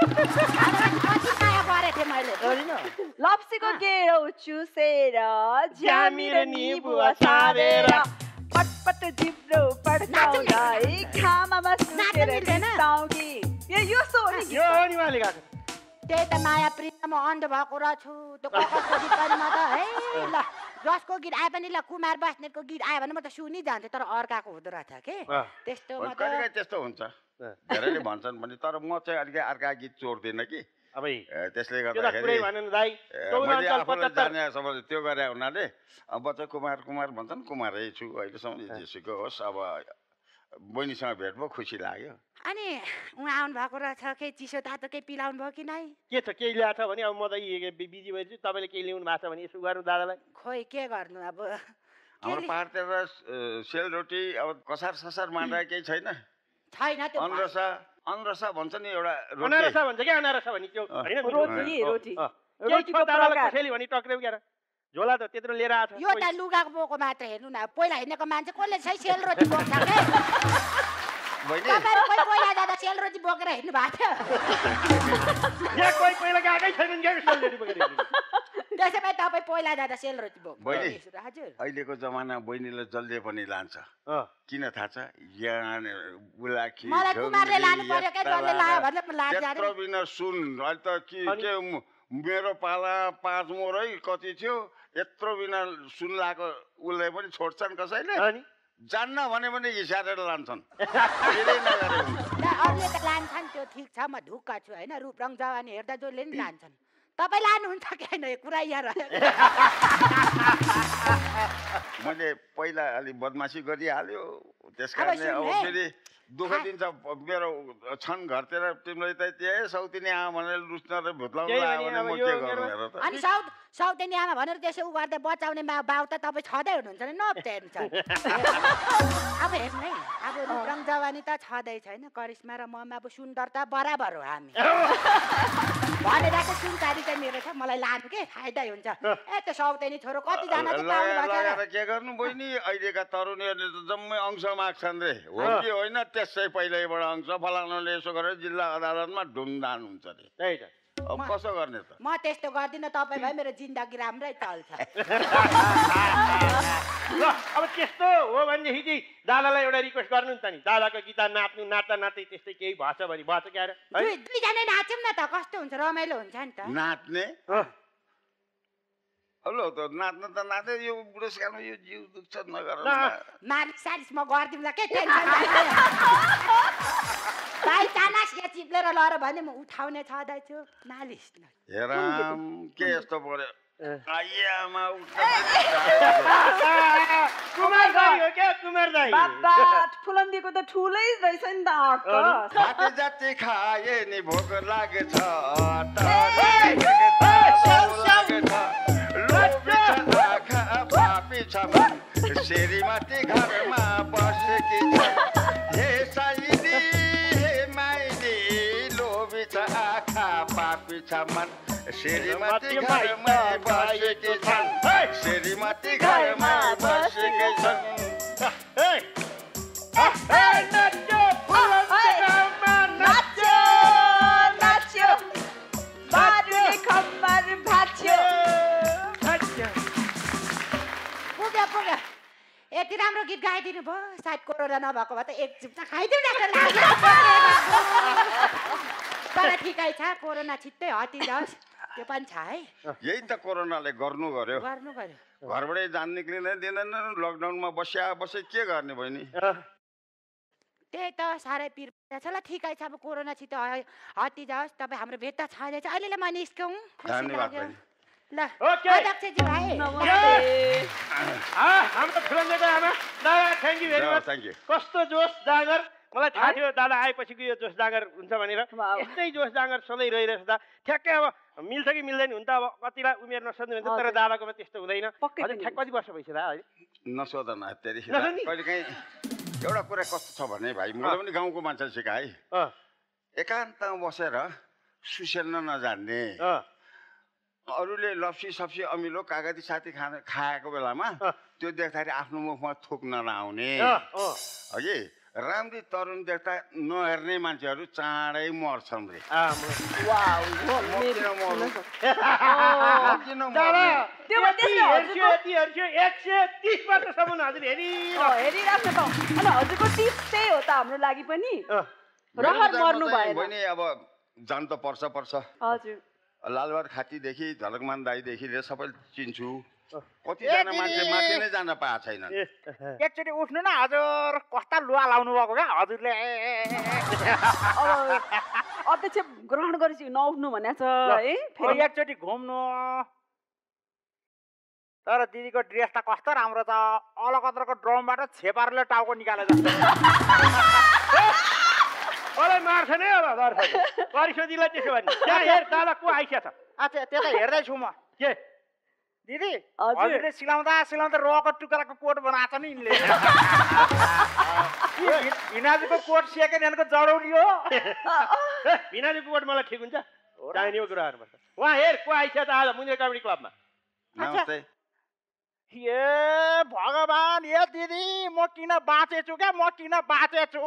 कति माया गरेथे मैले लप्सीको गेडो चुसेर ज्यामिर निबुवा सारेर पटपट जिब्रो पड्काउँदै खामामा सुतेर बिताउँगी यो सोनी यो नि माले गाको त्यही त माया प्रेममा अन्ध भएको रहेछु त्यो कसको गीत पनि म त है ल जसको गीत आए पनि ल कुमार बस्नेतको गीत आयो भने म त सुनि जान्थे तर अर्काको हुँदो रहेछ के त्यस्तो म त कहिले त्यस्तो हुन्छ धेरैले भन्छन् भने तर म चाहिँ अलिकति अर्का गीत चोर्दिन कि अब त्यसले गर्दाखेरि मैले आफूलाई जाने सबैले त्यो गरे हुनाले अब चाहिँ कुमार कुमार भन्छन् कुमारै छु अहिलेसम्म जेसुकै होस् अब बहिनीसँग भेट भयो खुसी लाग्यो अनि उहाँ आउनु भएको रहेछ केही चिसो तातो केही पिलाउनु भयो कि नै के छ केही ल्याएको छ भने अब म त बिजी भएछु तपाईँले केही ल्याउनु भएको छ भने यसो गर्नु दादालाई खोइ के गर्नु अब हाम्रो पाहाडतिर सेलरोटी अब कसार ससार मानेर केही छैन छैन त्यो अनरसा भन्छ नि एउटा अनारसा भन्छ के अनारसा भने त्यो हैन रोटी रोटीको दादालाई कसैले भने टक्रेउ क्या झोला त त्यत्रो लिएर आछ यो त लुगाको बोको मात्र हेर्नु न पहिला हिँडेको मान्छे कसले चाहिँ सेलरोटी बोक्छ के तपाईहरु पहिला जाँदा सेलरोटी बोकेर हिँड्नु भएको थियो यहाँ कोही पहिला गएकै छैनन् के सेलरोटी बोकेर त्यसै भए तपाईँ पहिला जाँदा सेलरोटी बोक्नु बहिनी हजुर अहिलेको जमाना बहिनीले जल्दी पनि लान्छ किन थाहा छ यहाँ बुलाकी मलाई कुमारले लानु पर्यो के जसले लायो भने म लान्छ त्यत्रो बिना सुन अहिले त के मेरो पाला 5 मोरै कति थियो यत्रो बिना सुन लाएको उसलाई पनि छोड्छन् कसैले जान्न भने पनि हिसारेर लान्छन् अरूले त लान्छन् त्यो ठिक छ म ढुक्क छु हैन रूप रङ जवानी हेर्दा जसले नि लान्छन् तपाईँ लानुहुन्छ कि होइन यो कुरा यहाँ रह्यो मैले पहिला अलि बदमासी गरिहाल्यो त्यस कारणले अब फेरि दुःख दिन्छ मेरो छन् घरतिर तिमीलाई त त्यही सौतिनी आमा भनेर लुच्न र भुत्लाउनु लाग्यो भने म के गर्नु हेर त अनि सौतेनी आमा भनेर त्यसो उ गर्दै बचाउने बाउ त तपाईँ छँदै हुनुहुन्छ नि नो टेन्सन अब हेर्नु है अब रङ जवानी त छँदै छैन करिश्मा र ममा अब सुन्दरता बराबर हो हामी भनेर चाहिँ सुनचारी चाहिँ मेरो छ मलाई लानु के फाइदा हुन्छ त्यो सौतेनी छोरो कतिजना लगाएर के गर्नु बहिनी अहिलेका तरुणीहरूले त जम्मै अंश माग्छन् रे हो कि होइन त्यसै पहिल्यैबाट अंश फलानुले यसो गरेर जिल्ला अदालतमा ढुङदान हुन्छ रे त्यही त अब कसो गर्ने त म त्यस्तो गर्दिनँ तपाईँ भए मेरो जिन्दगी राम्रै चल्छ ल अब त्यस्तो हो भनेदेखि चाहिँ दादालाई एउटा रिक्वेस्ट गर्नु नि त नि दादाको गीत नाच्नु नाच्दा नाच्दै त्यस्तै केही भएछ भने भएछ क्या दुईजना नाच्यौँ न त कस्तो हुन्छ रमाइलो हुन्छ नि त नाच्ने हेलो त नाच्न त नाच्दै यो बुढेसकालमा यो जिउ दुख्छ नगर मालिक सालिस म गरिदिउँला के टेन्सन भाइ चानास या चिप्लेर लर भने म उठाउने छँदैछु नालिस हेराम के यस्तो पर्यो आइयामा कुमार दाइ हो क्या कुमार दाइ बाबा फुलन्दीको त ठुलै रहेछ नि त खाते जाति खाए नि भोक लागेछ श्रीमती घरमा बसेकी छ हे साइदी हे माइदी लोभी छ आँखा पापी छ मन श्रीमती घरमा बसेकी छन् श्रीमती घरमा बसेकी छन् नाच्यो नाच्यो बाजे खम्बर भाच्यो पुग्यो यति राम्रो गीत गाइदिनु भयो सायद कोरोना नभएको भए त एक चुप्चा खाइदिउँ न तर ठिकै छ कोरोना छिट्टै हटिजाओस् त्यो पनि छ है यही त कोरोनाले गर्नु गर्यो घरबाटै जान निक्लिँदै दिँदैन लकडाउनमा बसे के गर्ने बहिनी त्यही त साह्रै पिर छ ल ठिकै छ अब कोरोना छिट्टो हटिजाओस् तपाईँ हाम्रो भेट त छँदैछ अहिले म निस्क्यौँ धन्यवाद ल अध्यक्षजी भाइ हाम्रो फुलन्दीको आमा दादा थ्याङ्क यू भेरी मच कस्तो जोस जाँगर मलाई थाहा थियो दादा आएपछिको यो जोस जाँगर हुन्छ भनेर यस्तै जोस जाँगर सधैँ रहिरहेछ दा ठ्याक्कै अब मिल्छ कि मिल्दैन हुन्छ अब कतिलाई उमेर नसोध्नु हुन्छ तर दादाकोमा त्यस्तो हुँदैन कति वर्ष भइसक्यो दा अहिले नसोध न त्यतिखेर कहिले काहीँ एउटा कुरा कस्तो छ भने भाइ मैले पनि गाउँको मान्छे सिकाएँ एकान्तमा बसेर सुसेल्न नजान्ने अरूले लप्सी सब्सी अमिलो कागती साथी खाएको बेलामा त्यो देख्दाखेरि आफ्नो मुखमा थुक्न नआउने हगि राम्री तरुण देख्दा नहेर्ने मान्छेहरू चाँडै मर्छन् रे हजुरको टिप्स त्यही हो त हाम्रो लागि पनि रहर मर्नु भएन अब जान त पर्छ हजुर लालबार खातीदेखि झलकमान दाईदेखि लिएर सबै चिन्छु कतिजना मान्छे माथि नै जान पाएको छैन एकचोटि उठ्नु न हजुर कस्ता लुवा लाउनु भएको क्या हजुरले अध्यक्ष ग्रहण गरेपछि नउठ्नु भनेको छ है फेरि एकचोटि घुम्नु तर दिदीको ड्रेस त कस्तो राम्रो छ अलकत्रको ड्रमबाट छेपारले टाउको निकाले जस्तो मलाई मार्छ नै होला परिषदीलाई त्यसो भने त्यहाँ हेर दादा को आइसिया छ अच्छा त्यता हेर्दैछु म के दिदी हजुरले सिलाउँदा रको टुक्राको कोट बनाएको छ नि यिनले भिनाजुको कोट सेकेन्ड ह्यान्डको जडौली हो भिनाजुको कोट मलाई ठिक हुन्छ चाहिने कुराहरू उहाँ हेर को आइसिया त आज मुन्जे कमेडी क्लबमा नमस्ते ए भगवान ए दिदी म किन बाँचेछु क्या के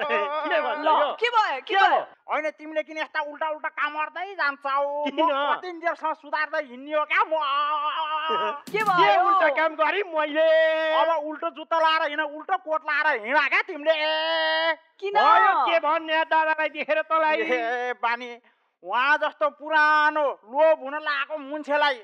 भयो होइन तिमीले किन यस्ता उल्टा उल्टा काम गर्दै जान्छौ कति जेलसँग सुधार्दै हिँड्ने हो क्या म के भयो उल्टा काम गरे मैले अब उल्टो जुत्ता लाएर हिँड उल्टो कोट लाएर हिँडा क्या तिमीले किन के भन्ने दादालाई देखेर तँलाई ए बानी उहाँ जस्तो पुरानो लोभ हुन लागेको मान्छेलाई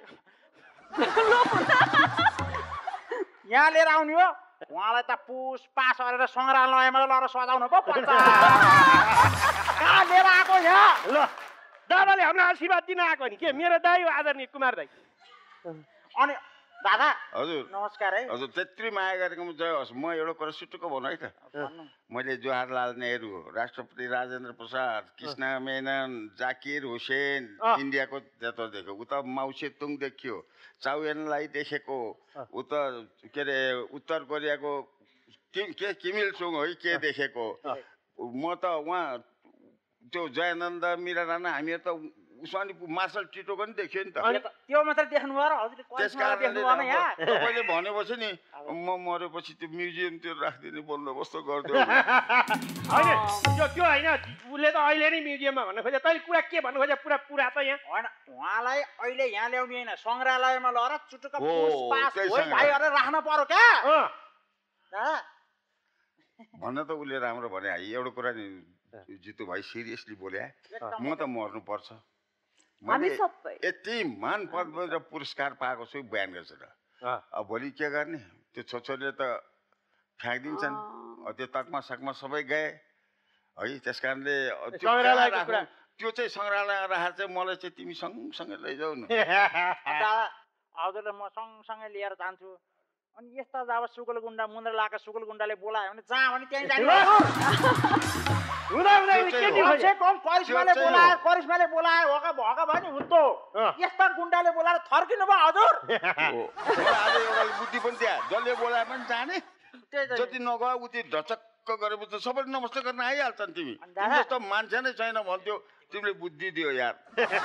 यहाँ लिएर आउने हो उहाँलाई त पुस पास गरेर सङ्ग्रहालयमा लगेर सजाउनु पो पर्छ कहाँ लिएर आएको यहाँ ल दादाले हामीलाई आशीर्वाद दिन आएको नि के मेरो दाइ हो आदरणीय कुमार दाइ। अनि दादा हजुर नमस्कार है। हजुर त्यत्रै माया गरेकोमा जय होस्। म एउटा कुरा सुटुक्क भन्नु है त, मैले जवाहरलाल नेहरू, राष्ट्रपति राजेन्द्र प्रसाद, कृष्ण मेनन, जाकिर हुसेन इन्डियाको त्यता देख्यो, उता माउसेतुङ देखियो, चाउ एनलाई देखेको, उता के अरे उत्तर कोरियाको किम इल सुङ है के देखेको। म त उहाँ त्यो जयानन्द मीरा राणा हामीहरू त उसमा नि मार्शल टिटोको नि देखियो नि त। त्यो मात्र देख्नु भयो र हजुरले करिस्मालाई देख्नु भएन यहाँ? तपाईँले भनेपछि नि म मरेपछि त्यो म्युजियमतिर राखिदिने बन्दोबस्त गरिदियो। होइन त्यो होइन, उसले त अहिले नै म्युजियममा भन्नु खोजे, तैँले कुरा के भन्नु खोजे पुरा त यहाँ होइन। उहाँलाई अहिले यहाँ ल्याउने होइन, सङ्ग्रहालयमा लगेर चुटुक्क पुसपास भाइहरू राख्न पर्यो क्या दादा भन्न त उसले राम्रो भने है। एउटा कुरा नि जितु भाइ सिरियसली बोले, म त मर्नुपर्छ। मैले यति मान पद र पुरस्कार पाएको छु बयान गर्छु र अब भोलि के गर्ने? त्यो छोरीले त फ्याँकिदिन्छन्, त्यो तकमा सकमा सबै गए है। त्यस कारणले त्यो चाहिँ सङ्ग्रहालय राखेर चाहिँ मलाई चाहिँ तिमी सँगसँगै लैजाऊ न। हजुरले म सँगसँगै लिएर जान्छु। अनि यस्ता जब सुगल गुन्डा मुन्द्रा लगाएको सुगल गुन्डाले बोलायो भने जहाँ भने त्यहीँ जाने। करिस्माले बोलायो भएका भयो नि हुन्थ्यो, यस्ता गुन्डाले बोलाएर थर्किनु भयो हजुर। एउटा बुद्धि पनि त्यहाँ जसले बोलाए पनि जाने, जति नगयो उति ढचक्क गरेपछि सबैले नमस्ते गर्न आइहाल्छन्। तिमी जस्तो मान्छे नै छैन भन्थ्यो, तिमीले बुद्धि दियो यार।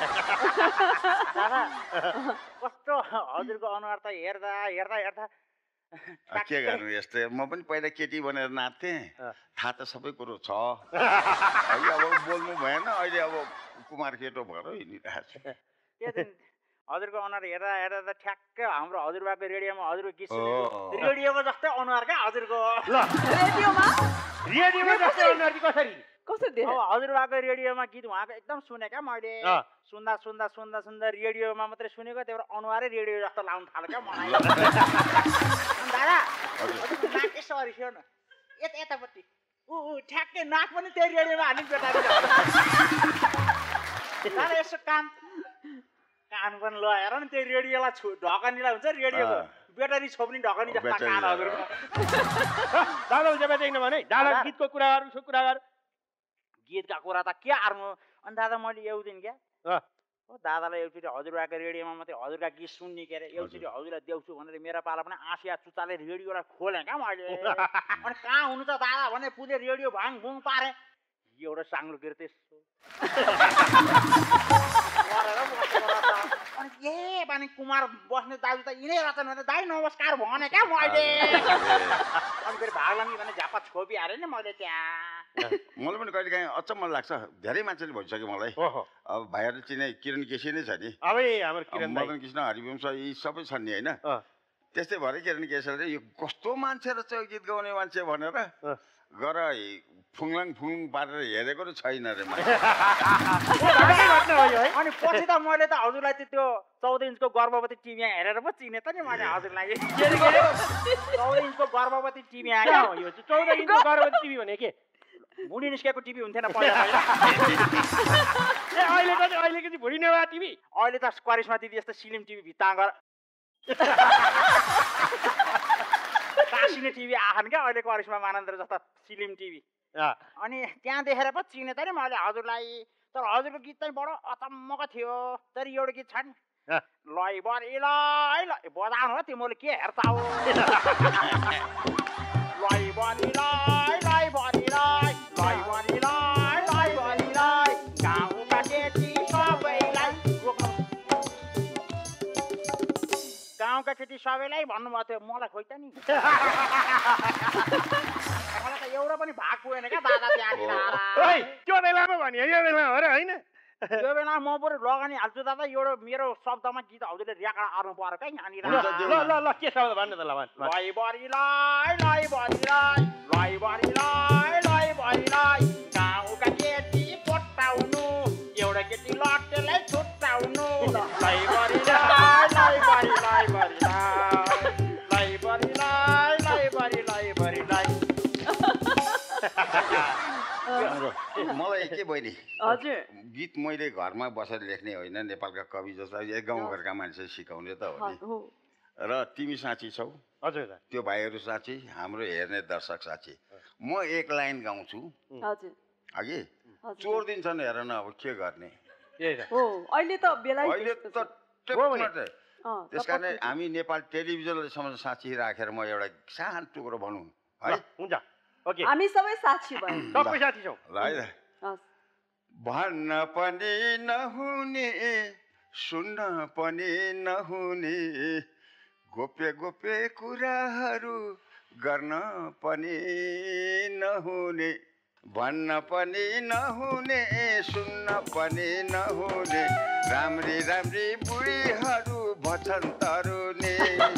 दादा कस्तो हजुरको अनुहार त हेर्दा हेर्दा हेर्दा के गर्नु यस्तै। म पनि पहिला केटी भनेर नाच्थेँ, थाहा त सबै कुरो छ अहिले। अब बोल्नु भएन, अहिले अब कुमार केटो भएर हिँडिरहेको छु। हजुरको अनुहार हेर्दा हेर्दा त ठ्याक्कै हाम्रो हजुरबाको रेडियोमा हजुरको गीत सुनेको रेडियोको जस्तै अनुहार क्या हजुरको। रेडियोमा जस्तै अनुहार कसरी हजुरबाको रेडियोमा गीत उहाँको एकदम सुने क्या मैले। सुन्दा सुन्दा सुन्दा सुन्दा रेडियोमा मात्रै सुनेको, त्यही भएर अनुहारै रेडियो जस्तो लाउनु थाल्यो क्या मलाई। दादा नाक यसो अरिस्यो न यतापट्टि ठ्याक्कै नाक पनि त्यही रेडियोमा हाल्ने बेटारी। दादा यसो कान पनि लगाएर नि त्यही रेडियोलाई ढकनीलाई हुन्छ रेडियोको बेटारी छोप्ने ढकनी जस्ता कान हजुरको। दादा जब देख्नु भने दादा गीतको कुरा गर्नु सो कुरा गर। गीतका कुरा त के आर्नु। अनि दादा मैले एउदिन क्या दादालाई एउचोटि हजुरबाको रेडियोमा मात्रै हजुरका गीत सुन्ने के अरे एउचोटि हजुरलाई देउँछु भनेर मेरो पाला पनि आँसिया चुचाले रेडियोलाई खोलेँ क्या मैले। अनि कहाँ हुनु त दादा भने पुजे रेडियो भाङ भुङ पारेँ, एउटा साङ्लोतिर त्यसो अनि ए बानी कुमार बस्ने दाजु त यिनै रहेछन् भने दाइ नमस्कार भने क्या मैले। अनि फेरि भाग्लामी भने झापा छोपी हारेँ नि मैले त्यहाँ। मलाई पनि कहिले काहीँ अचम्म लाग्छ, धेरै मान्छेले भइसक्यो मलाई। अब भाइहरू चिने किरण केसी नै छ नि, मदन कृष्ण हरिवंश यी सबै छन् नि होइन। त्यस्तै भएर किरण केसीले यो कस्तो मान्छे रहेछ गीत गाउने मान्छे भनेर गर फुङलाङ फुङ पारेर हेरेको र छैन रे। अनि पछि त मैले त हजुरलाई त्यो 14 इन्चको गर्भवती टिभी हेरेर पो चिने त नि मैले हजुरलाई। 14 इन्चको गर्भवती टिभी आयो। यो 14 इन्चको गर्भवती टिभी भने के भुँडी निस्केको टिभी हुन्थेन पहिला। अहिलेको चाहिँ भुँडी नभए टिभी। अहिले त करिस्मा दिदी जस्तो सिलिम टिभी भित्ता गएर टाँसिने टिभी आछन् क्या अहिले करिस्मा मानन्द जस्ता सिलिम टिभी। अनि त्यहाँ देखेर पो चिने त नि मैले हजुरलाई। तर हजुरको गीत चाहिँ बडो अचम्मको थियो। तर एउटा गीत छ नि लै बरी लै बजाउनु हो तिमीले के हेर्छौ लै बरी लै बरी लै बरी लै बरी लै गाउँका केटी सबैलाई गाउँका केटी सबैलाई भन्नुभएको थियो, मलाई खोइ त नि। मलाई त एउटा पनि भाग पुगेन क्या दादा त्यहाँनिर। त्यो बेलामा भने यो बेला हो र होइन। त्यो बेला म बरु लगानी हाल्छु दादा, एउटा मेरो शब्दमा गीत हजुरले रेकर्ड आर्नु पर्यो क्या यहाँनिर। ल के शब्द भन्नु त ल भन्। लै बरी लै बरी लै बरी लै बरी लै गाउँका केटी पटाउनु एउटा केटी लट्टेलाई छुट्टाउनु लै बरी लै बरी लै बरी लै बरी लै बरी लै बरी लै। मलाई के बहिनी हजुर गीत मैले घरमा बसेर लेख्ने होइन नेपालका कवि जस्ता गाउँघरका मान्छे सिकाउने त हो नि र तिमी साँची छौ हजुर त्यो भाइहरू साँची हाम्रो हेर्ने दर्शक साँची म एक लाइन गाउँछु हजुर अघि चोर दिन्छन् हेर न अब के गर्ने हो अहिले त बेला अहिले त त्यस कारण हामी नेपाल टेलिभिजनसम्म साँची राखेर म एउटा सानो टुक्रो भनौँ है हुन्छ ओके हामी सबै साक्षी भयौँ सबै साथी छौँ ल है भन्न पनि नहुने सुन्न पनि नहुने गोप्य गोप्य कुराहरू गर्न पनि नहुने भन्न पनि नहुने सुन्न पनि नहुने राम्री राम्री बुढीहरू भन्छन् तरुनी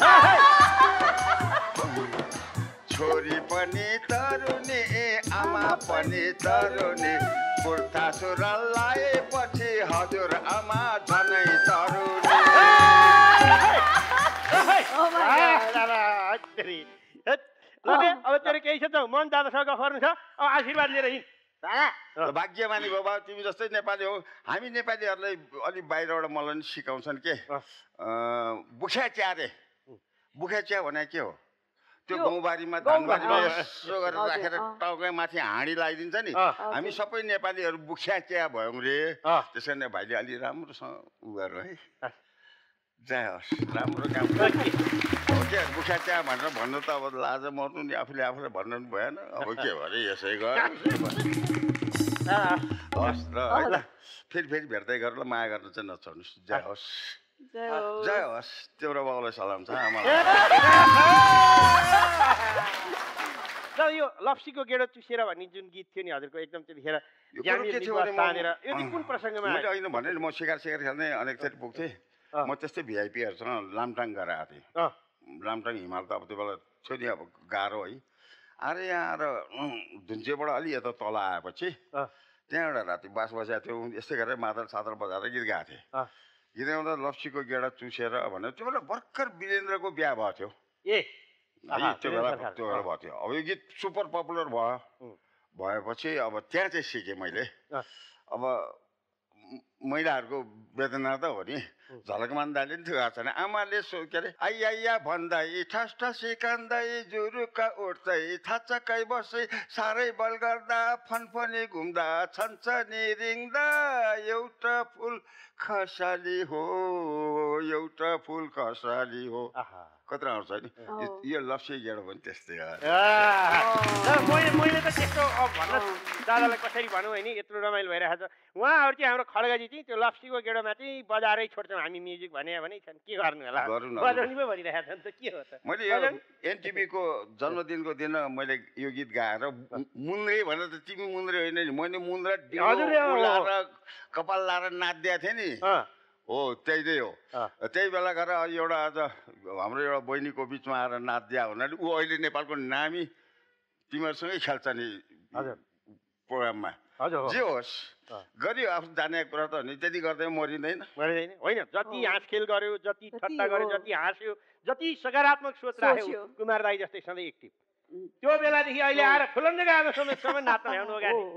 छोरी पनि तरुनी आमा पनि तरुनी कुर्ता सुरुवाल लगाएपछि हजुर आमा झनै तरुनी अब तेरो केही छ त मन दादासँग गफ गर्नु छ अब आशीर्वाद लिएर हिँड भाग्यमानी बाबा तिमी जस्तै नेपाली हो हामी नेपालीहरूलाई अलिक बाहिरबाट मलाई नि सिकाउँछन् के बुखिया चिया रे बुखिया चिया भने के हो त्यो गाउँबारीमा धानबारीमा यसो गरेर राखेर टाउकै माथि हाँडी लगाइदिन्छ नि हामी सबै नेपालीहरू बुखिया चिया भयौँ रे त्यसै नै भाइले अलि राम्रोसँग उ गर्नु है जय होस् राम्रो काम के बुखिया चिया भनेर भन्नु त अब लाज मर्नु नि आफूले आफूलाई भन्नु पनि भएन अब के भने यसै गर हस् र फेरि भेट्दै गरेर माया गर्न चाहिँ नछोड्नुहोस् जय होस् जय होस् तिम्रो बाउलाई सलाम छ आमालाई यो लप्सीको गेडो चुसेर भन्ने जुन गीत थियो नि हजुरको एकदम त्यतिखेर कुन प्रसङ्गमा मैले अहिले भने म सिकार खेल्ने अनेकचोटि पुग्थेँ म त्यस्तै भिआइपीहरूसँग लामटाङ गएर आएको थिएँ लामटाङ हिमाल त अब त्यो बेला थियो नि अब गाह्रो है अरे यहाँ आएर धुन्चेबाट अलि यता तल आएपछि त्यहाँ एउटा राति बास बसेको थियो यस्तै गरेर मादल सादल बजाएर गीत गाएको थिएँ गीत गाउँदा लप्सीको गेडा चुसेर भनेर त्यो बेला भर्खर वीरेन्द्रको बिहा भएको थियो त्यो बेला भएको थियो अब यो गीत सुपर पपुलर भएपछि अब त्यहाँ चाहिँ सिकेँ मैले अब महिलाहरूको वेदना त हो नि झलकमान दाइले पनि थियो छैन आमाले के अरे आइया भन्दै ठस ठसी कान्दै जुरुका उठ्दै थाचकै बसै साह्रै बल गर्दा फनफनी घुम्दा छन्छनी रिङ्दा एउटा फुल खसाली हो एउटा फुल खसाली हो कत्रो आउँछ नि यो लप्सी गेडो पनि त्यस्तै मैले त त्यस्तो भन्न दादालाई कसरी भनौँ होइन यत्रो रमाइलो भइरहेको छ उहाँहरू चाहिँ हाम्रो खड्गाजी चाहिँ त्यो लप्सीको गेडोमा चाहिँ बजारै छोड्छौँ हामी म्युजिक भने छन् के गर्नु होला बजाउनु पो भनिरहेको छ नि त के हो त मैले यो एनटिभीको जन्मदिनको दिन मैले यो गीत गाएर मुन्द्रे भनेर त तिमी मुन्द्रे होइन नि मैले मुन्द्रा लाएर कपाल लाएर नाच्दिएको थिएँ नि हो त्यही हो त्यही बेला गएर एउटा आज हाम्रो एउटा बहिनीको बिचमा आएर नाच्दिया हुनाले ऊ अहिले नेपालको नामी तिमीहरूसँगै खेल्छ नि प्रोग्राममा जे होस् गरियो आफू जाने कुरा त नि त्यति गर्दै मरिँदैन होइन जति हाँस खेल गर्यो जति ठट्टा गर्यो जति हाँस्यो जति सकारात्मक सोच राख्यो कुमार दाई जस्तै सधैँ एक्टिभ त्यो बेलादेखि अहिले आएर फुलन्दगा आमासम्म नाच्न ल्याउनु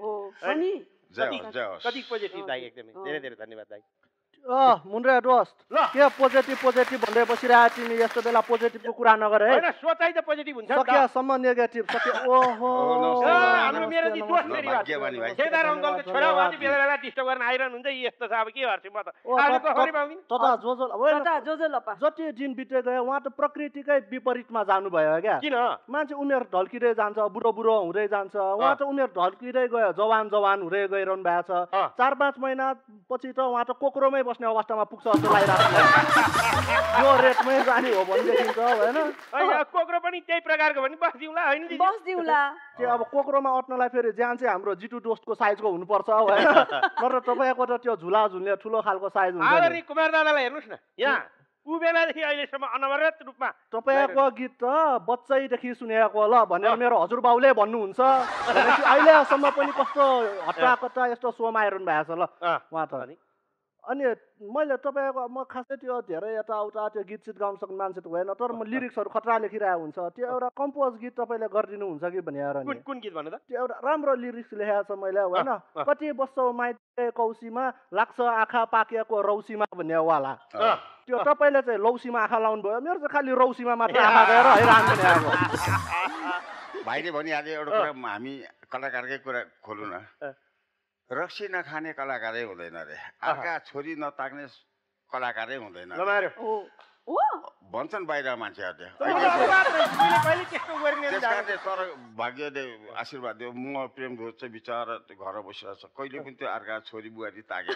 कति पोजिटिभ दाई एकदमै धेरै धेरै धन्यवाद दाई मुन्द्रे दोस्त के पोजिटिभ भन्दै बसिरहेको तिमी यस्तो बेला पोजिटिभको कुरा नगर है सोचाइ त पोजिटिभ हुन्छ सकेसम्म नेगेटिभ सके ओहो हाम्रो मेरो नि दोस्त फेरि सेदार अङ्कलको छोरा हो अनि बेला बेला डिस्टर्ब गर्न आइरहनु हुन्छ यस्तो छ अब के गर्छु म त आजको खरी पाउँदिन जति दिन बित्दै गयो उहाँ त प्रकृतिकै विपरीतमा जानुभयो क्या किन मान्छे उमेर ढल्किँदै जान्छ बुढो हुँदै जान्छ उहाँ त उमेर ढल्किँदै गयो जवान हुँदै गइरहनु भएको छ 4-5 महिना पछि त उहाँ त कोक्रोमै बस्ने अवस्थामा पुग्छ जस्तो लागिरहेको यो रेटमै जाने हो भने देखिन्छ होइन कोक्रो पनि त्यही प्रकारको भने बस्दिउँला होइन बस्दिउँला त्यो अब कोक्रोमा अट्नलाई फेरि ज्यान चाहिँ हाम्रो जिटु दोस्तको साइजको हुनुपर्छ होइन तर तपाईँको त त्यो झुला झुल्ने ठुलो खालको साइज हुन्छ नि कुमार दादालाई हेर्नुहोस् न यहाँ ऊ बेलादेखि अहिलेसम्म अनवरत रूपमा तपाईँको गीत त बच्चैदेखि सुनेको ल भनेर मेरो हजुरबाउले भन्नुहुन्छ अहिलेसम्म पनि कस्तो हट्टाकट्टा यस्तो सोमा हेर्नु भएको छ ल उहाँ त अनि मैले तपाईँको म खासै त्यो धेरै यताउता त्यो गीत सित गाउन सक्ने मान्छे त होइन तर म लिरिक्सहरू खतरा लेखिरहेको हुन्छ त्यो एउटा कम्पोज गीत तपाईँले गरिदिनुहुन्छ कि भनेर नि कुन गीत भन्नु त त्यो एउटा राम्रो लिरिक्स लेखेको छ मैले होइन कति वर्ष माइती कौसीमा लाग्छ आँखा पाकेको रौसीमा भन्ने वाला त्यो तपाईँले चाहिँ लौसीमा आँखा लाउनु भयो मेरो चाहिँ खालि रौसीमा मात्र आँखा गएर हैरान पनि आएको भाइले भनिहाल्यो एउटा कुरा हामी कलाकारकै कुरा खोलौँ न रक्सी नखाने कलाकारै हुँदैन अरे अर्का छोरी नताक्ने कलाकारै हुँदैन भन्छन् बाहिर मान्छेहरूले तर भाग्यले आशीर्वाद दियो म प्रेम घोष चाहिँ बिचरा घर बसिरहेको छ कहिले पनि त्यो अर्का छोरी बुहारी तागेन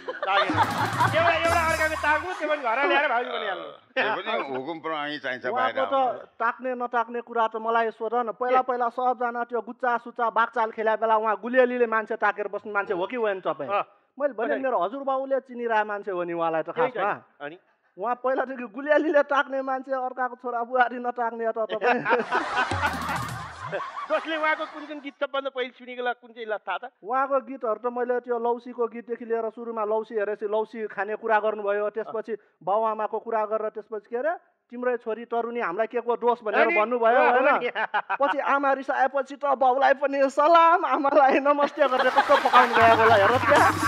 हुकुम प्रणाली चाहिन्छ बाहिर ताक्ने नताक्ने कुरा त मलाई सोध न पहिला पहिला सबजना त्यो गुच्चा सुच्चा बाघचाल खेला बेला उहाँ गुलियालीले मान्छे ताकेर बस्ने मान्छे हो कि होइन तपाईँ मैले भने मेरो हजुरबाउले चिनिरहेको मान्छे हो नि उहाँलाई त खासमा उहाँ पहिलादेखि गुलियालीले ताक्ने मान्छे अर्काको छोरा बुहारी नताक्ने त तपाईँ जसले उहाँको कुन कुन गीत सबभन्दा पहिले सुनेको कुन चाहिँ थाहा छ उहाँको गीतहरू त मैले त्यो लौसीको गीतदेखि लिएर सुरुमा लौसी हेरेपछि लौसी खाने कुरा गर्नुभयो त्यसपछि बाउआमाको कुरा गरेर त्यसपछि के अरे तिम्रै छोरी तरुनी हामीलाई के को दोष भनेर भन्नुभयो होइन पछि आमा रिसाएपछि त बाउलाई पनि सलाम आमालाई नमस्ते गरेर कस्तो पकाउनु गएको होला हेर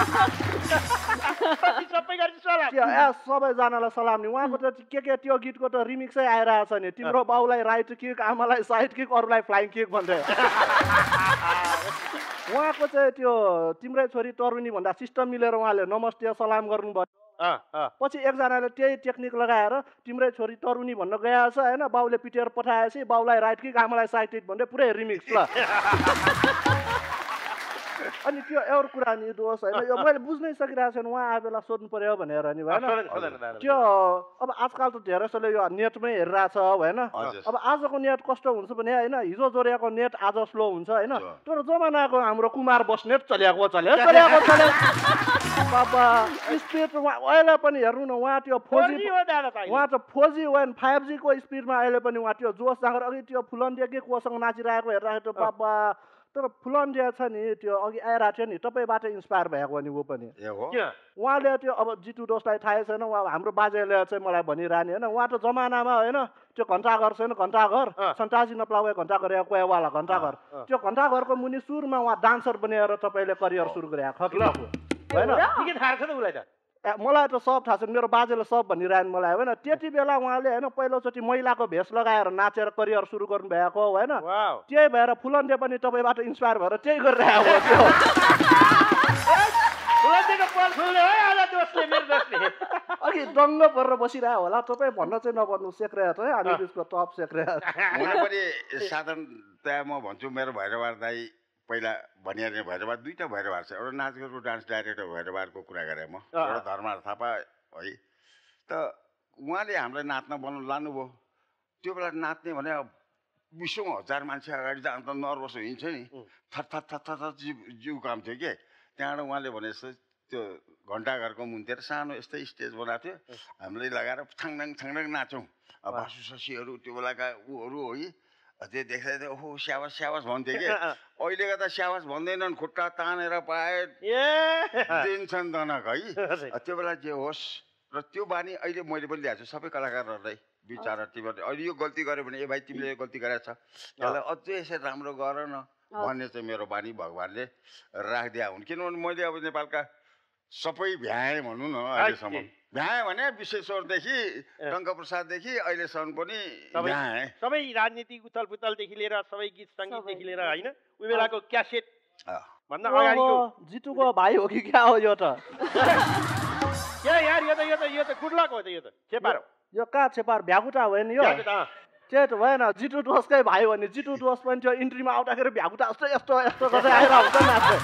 सबैजनालाई सलाम नि उहाँको त के त्यो गीतको त रिमिक्सै आइरहेछ नि तिम्रो बाउलाई राइट किक आमालाई साइड किक अरूलाई फ्लाइङ किक भन्दै उहाँको चाहिँ त्यो तिम्रै छोरी तरुनी भन्दा सिस्टम मिलेर उहाँले नमस्ते सलाम गर्नुभयो पछि एकजनाले त्यही टेक्निक लगाएर तिम्रै छोरी तरुनी भन्न गएको छ होइन बाउले पिटेर पठाएपछि बाउलाई राइट किक आमालाई साइड किक भन्दै पुरै रिमिक्स ल अनि त्यो एउटा कुरा नि दोष होइन यो मैले बुझ्नै सकिरहेको छैन उहाँ आए बेला सोध्नु पर्यो भनेर नि होइन त्यो अब आजकल त धेरै जसोले यो नेटमै हेरिरहेछ होइन अब आजको नेट कस्तो हुन्छ भने होइन हिजो जोडिएको नेट आज स्लो हुन्छ होइन तर जमानाको हाम्रो कुमार बस्नेट चलेको बाबा स्पिड अहिले पनि हेर्नु न उहाँ त्यो 4G वान 5G को स्पिडमा अहिले पनि उहाँ त्यो जोस जाँगर अघि त्यो फुलन्डिया के कोसँग नाचिरहेको हेरिरहेको बाबा तर फुलन्डिया छ नि त्यो अघि आइरहेको थियो नि तपाईँबाट इन्सपायर भएको नि ऊ पनि उहाँले त्यो अब जितु दोषलाई थाहै छैन उहाँ हाम्रो बाजेले चाहिँ मलाई भनिरहने होइन उहाँ त जमानामा होइन त्यो घन्टाघर छैन घन्टाघर सन्ताजी नप्लावे घन्टाघर या कोयावाला घन्टाघर त्यो घन्टाघरको मुनि सुरुमा उहाँ डान्सर बनेर तपाईँले करियर सुरु गरेको होइन मलाई त सब थाहा छ मेरो बाजेले सब भनिरहनु मलाई होइन त्यति बेला उहाँले होइन पहिलोचोटि महिलाको भेष लगाएर नाचेर करियर सुरु गर्नुभएको होइन त्यही भएर फुलन्डे पनि तपाईँबाट इन्सपायर भएर त्यही गरिरहेको अघि दङ्ग परेर बसिरहेको होला तपाईँ भन्न चाहिँ नभन्नु सेक्रेट है हामी बिचको टप सेक्रेट पनि साधारणतया म भन्छु मेरो भैरवार दाई पहिला भनिहाल्ने भैरवार दुईवटा भैरवार छ एउटा नाचगरको डान्स डाइरेक्टर भैरवारको कुरा गरेँ म एउटा धर्महार थापा है त उहाँले हामीलाई नाच्न बनाउनु लानुभयो त्यो बेला नाच्ने भने बिसौँ हजार मान्छे अगाडि जानु त नर्भस हिँड्छ नि थर जिउ काम थियो के त्यहाँबाट उहाँले भने जस्तो त्यो घन्टाघरको मुन्तिर सानो यस्तै स्टेज बनाएको थियो हामीले लगाएर छाङडाङ नाचौँ बासु ससीहरू त्यो बेलाका ऊहरू हो कि त्यो देख्दा ओहो स्यावास स्यावास भन्थ्यो कि अहिलेका त स्यावास भन्दैनन् खुट्टा तानेर पाए दिन्छन् दनक है त्यो बेला जे होस् र त्यो बानी अहिले मैले पनि ल्याएको छु सबै कलाकारहरूलाई बिचारा तिमीहरूले अहिले यो गल्ती गर्यो भने ए भाइ तिमीले यो गल्ती गरेछ त्यसलाई अझै यसरी राम्रो गर न भन्ने चाहिँ मेरो बानी भगवान्ले राखिदिया हुन् किनभने मैले अब नेपालका सबै भ्याएँ भनौँ न अहिलेसम्म भ्याएँ भने विश्वेश्वरदेखि टङ्कप्रसाददेखि अहिलेसम्म पनि भ्याएँ सबै राजनीतिक उथलपुथलदेखि लिएर सबै गीत सङ्गीतदेखि लिएर होइन उही बेलाको क्यासेट भन्दा अगाडिको जितुको भाइ हो कि क्या हो यो त यार यो त गुड लक हो त यो त छेपार हो यो कहाँ छेपार भ्यागुटा हो नि यो त्यही त भएन जितु डोसकै भाइ हो नि जितु डोस पनि त्यो इन्ट्रीमा आउँदाखेरि भ्यागुटा जस्तो यस्तो गर्दै आइरहेको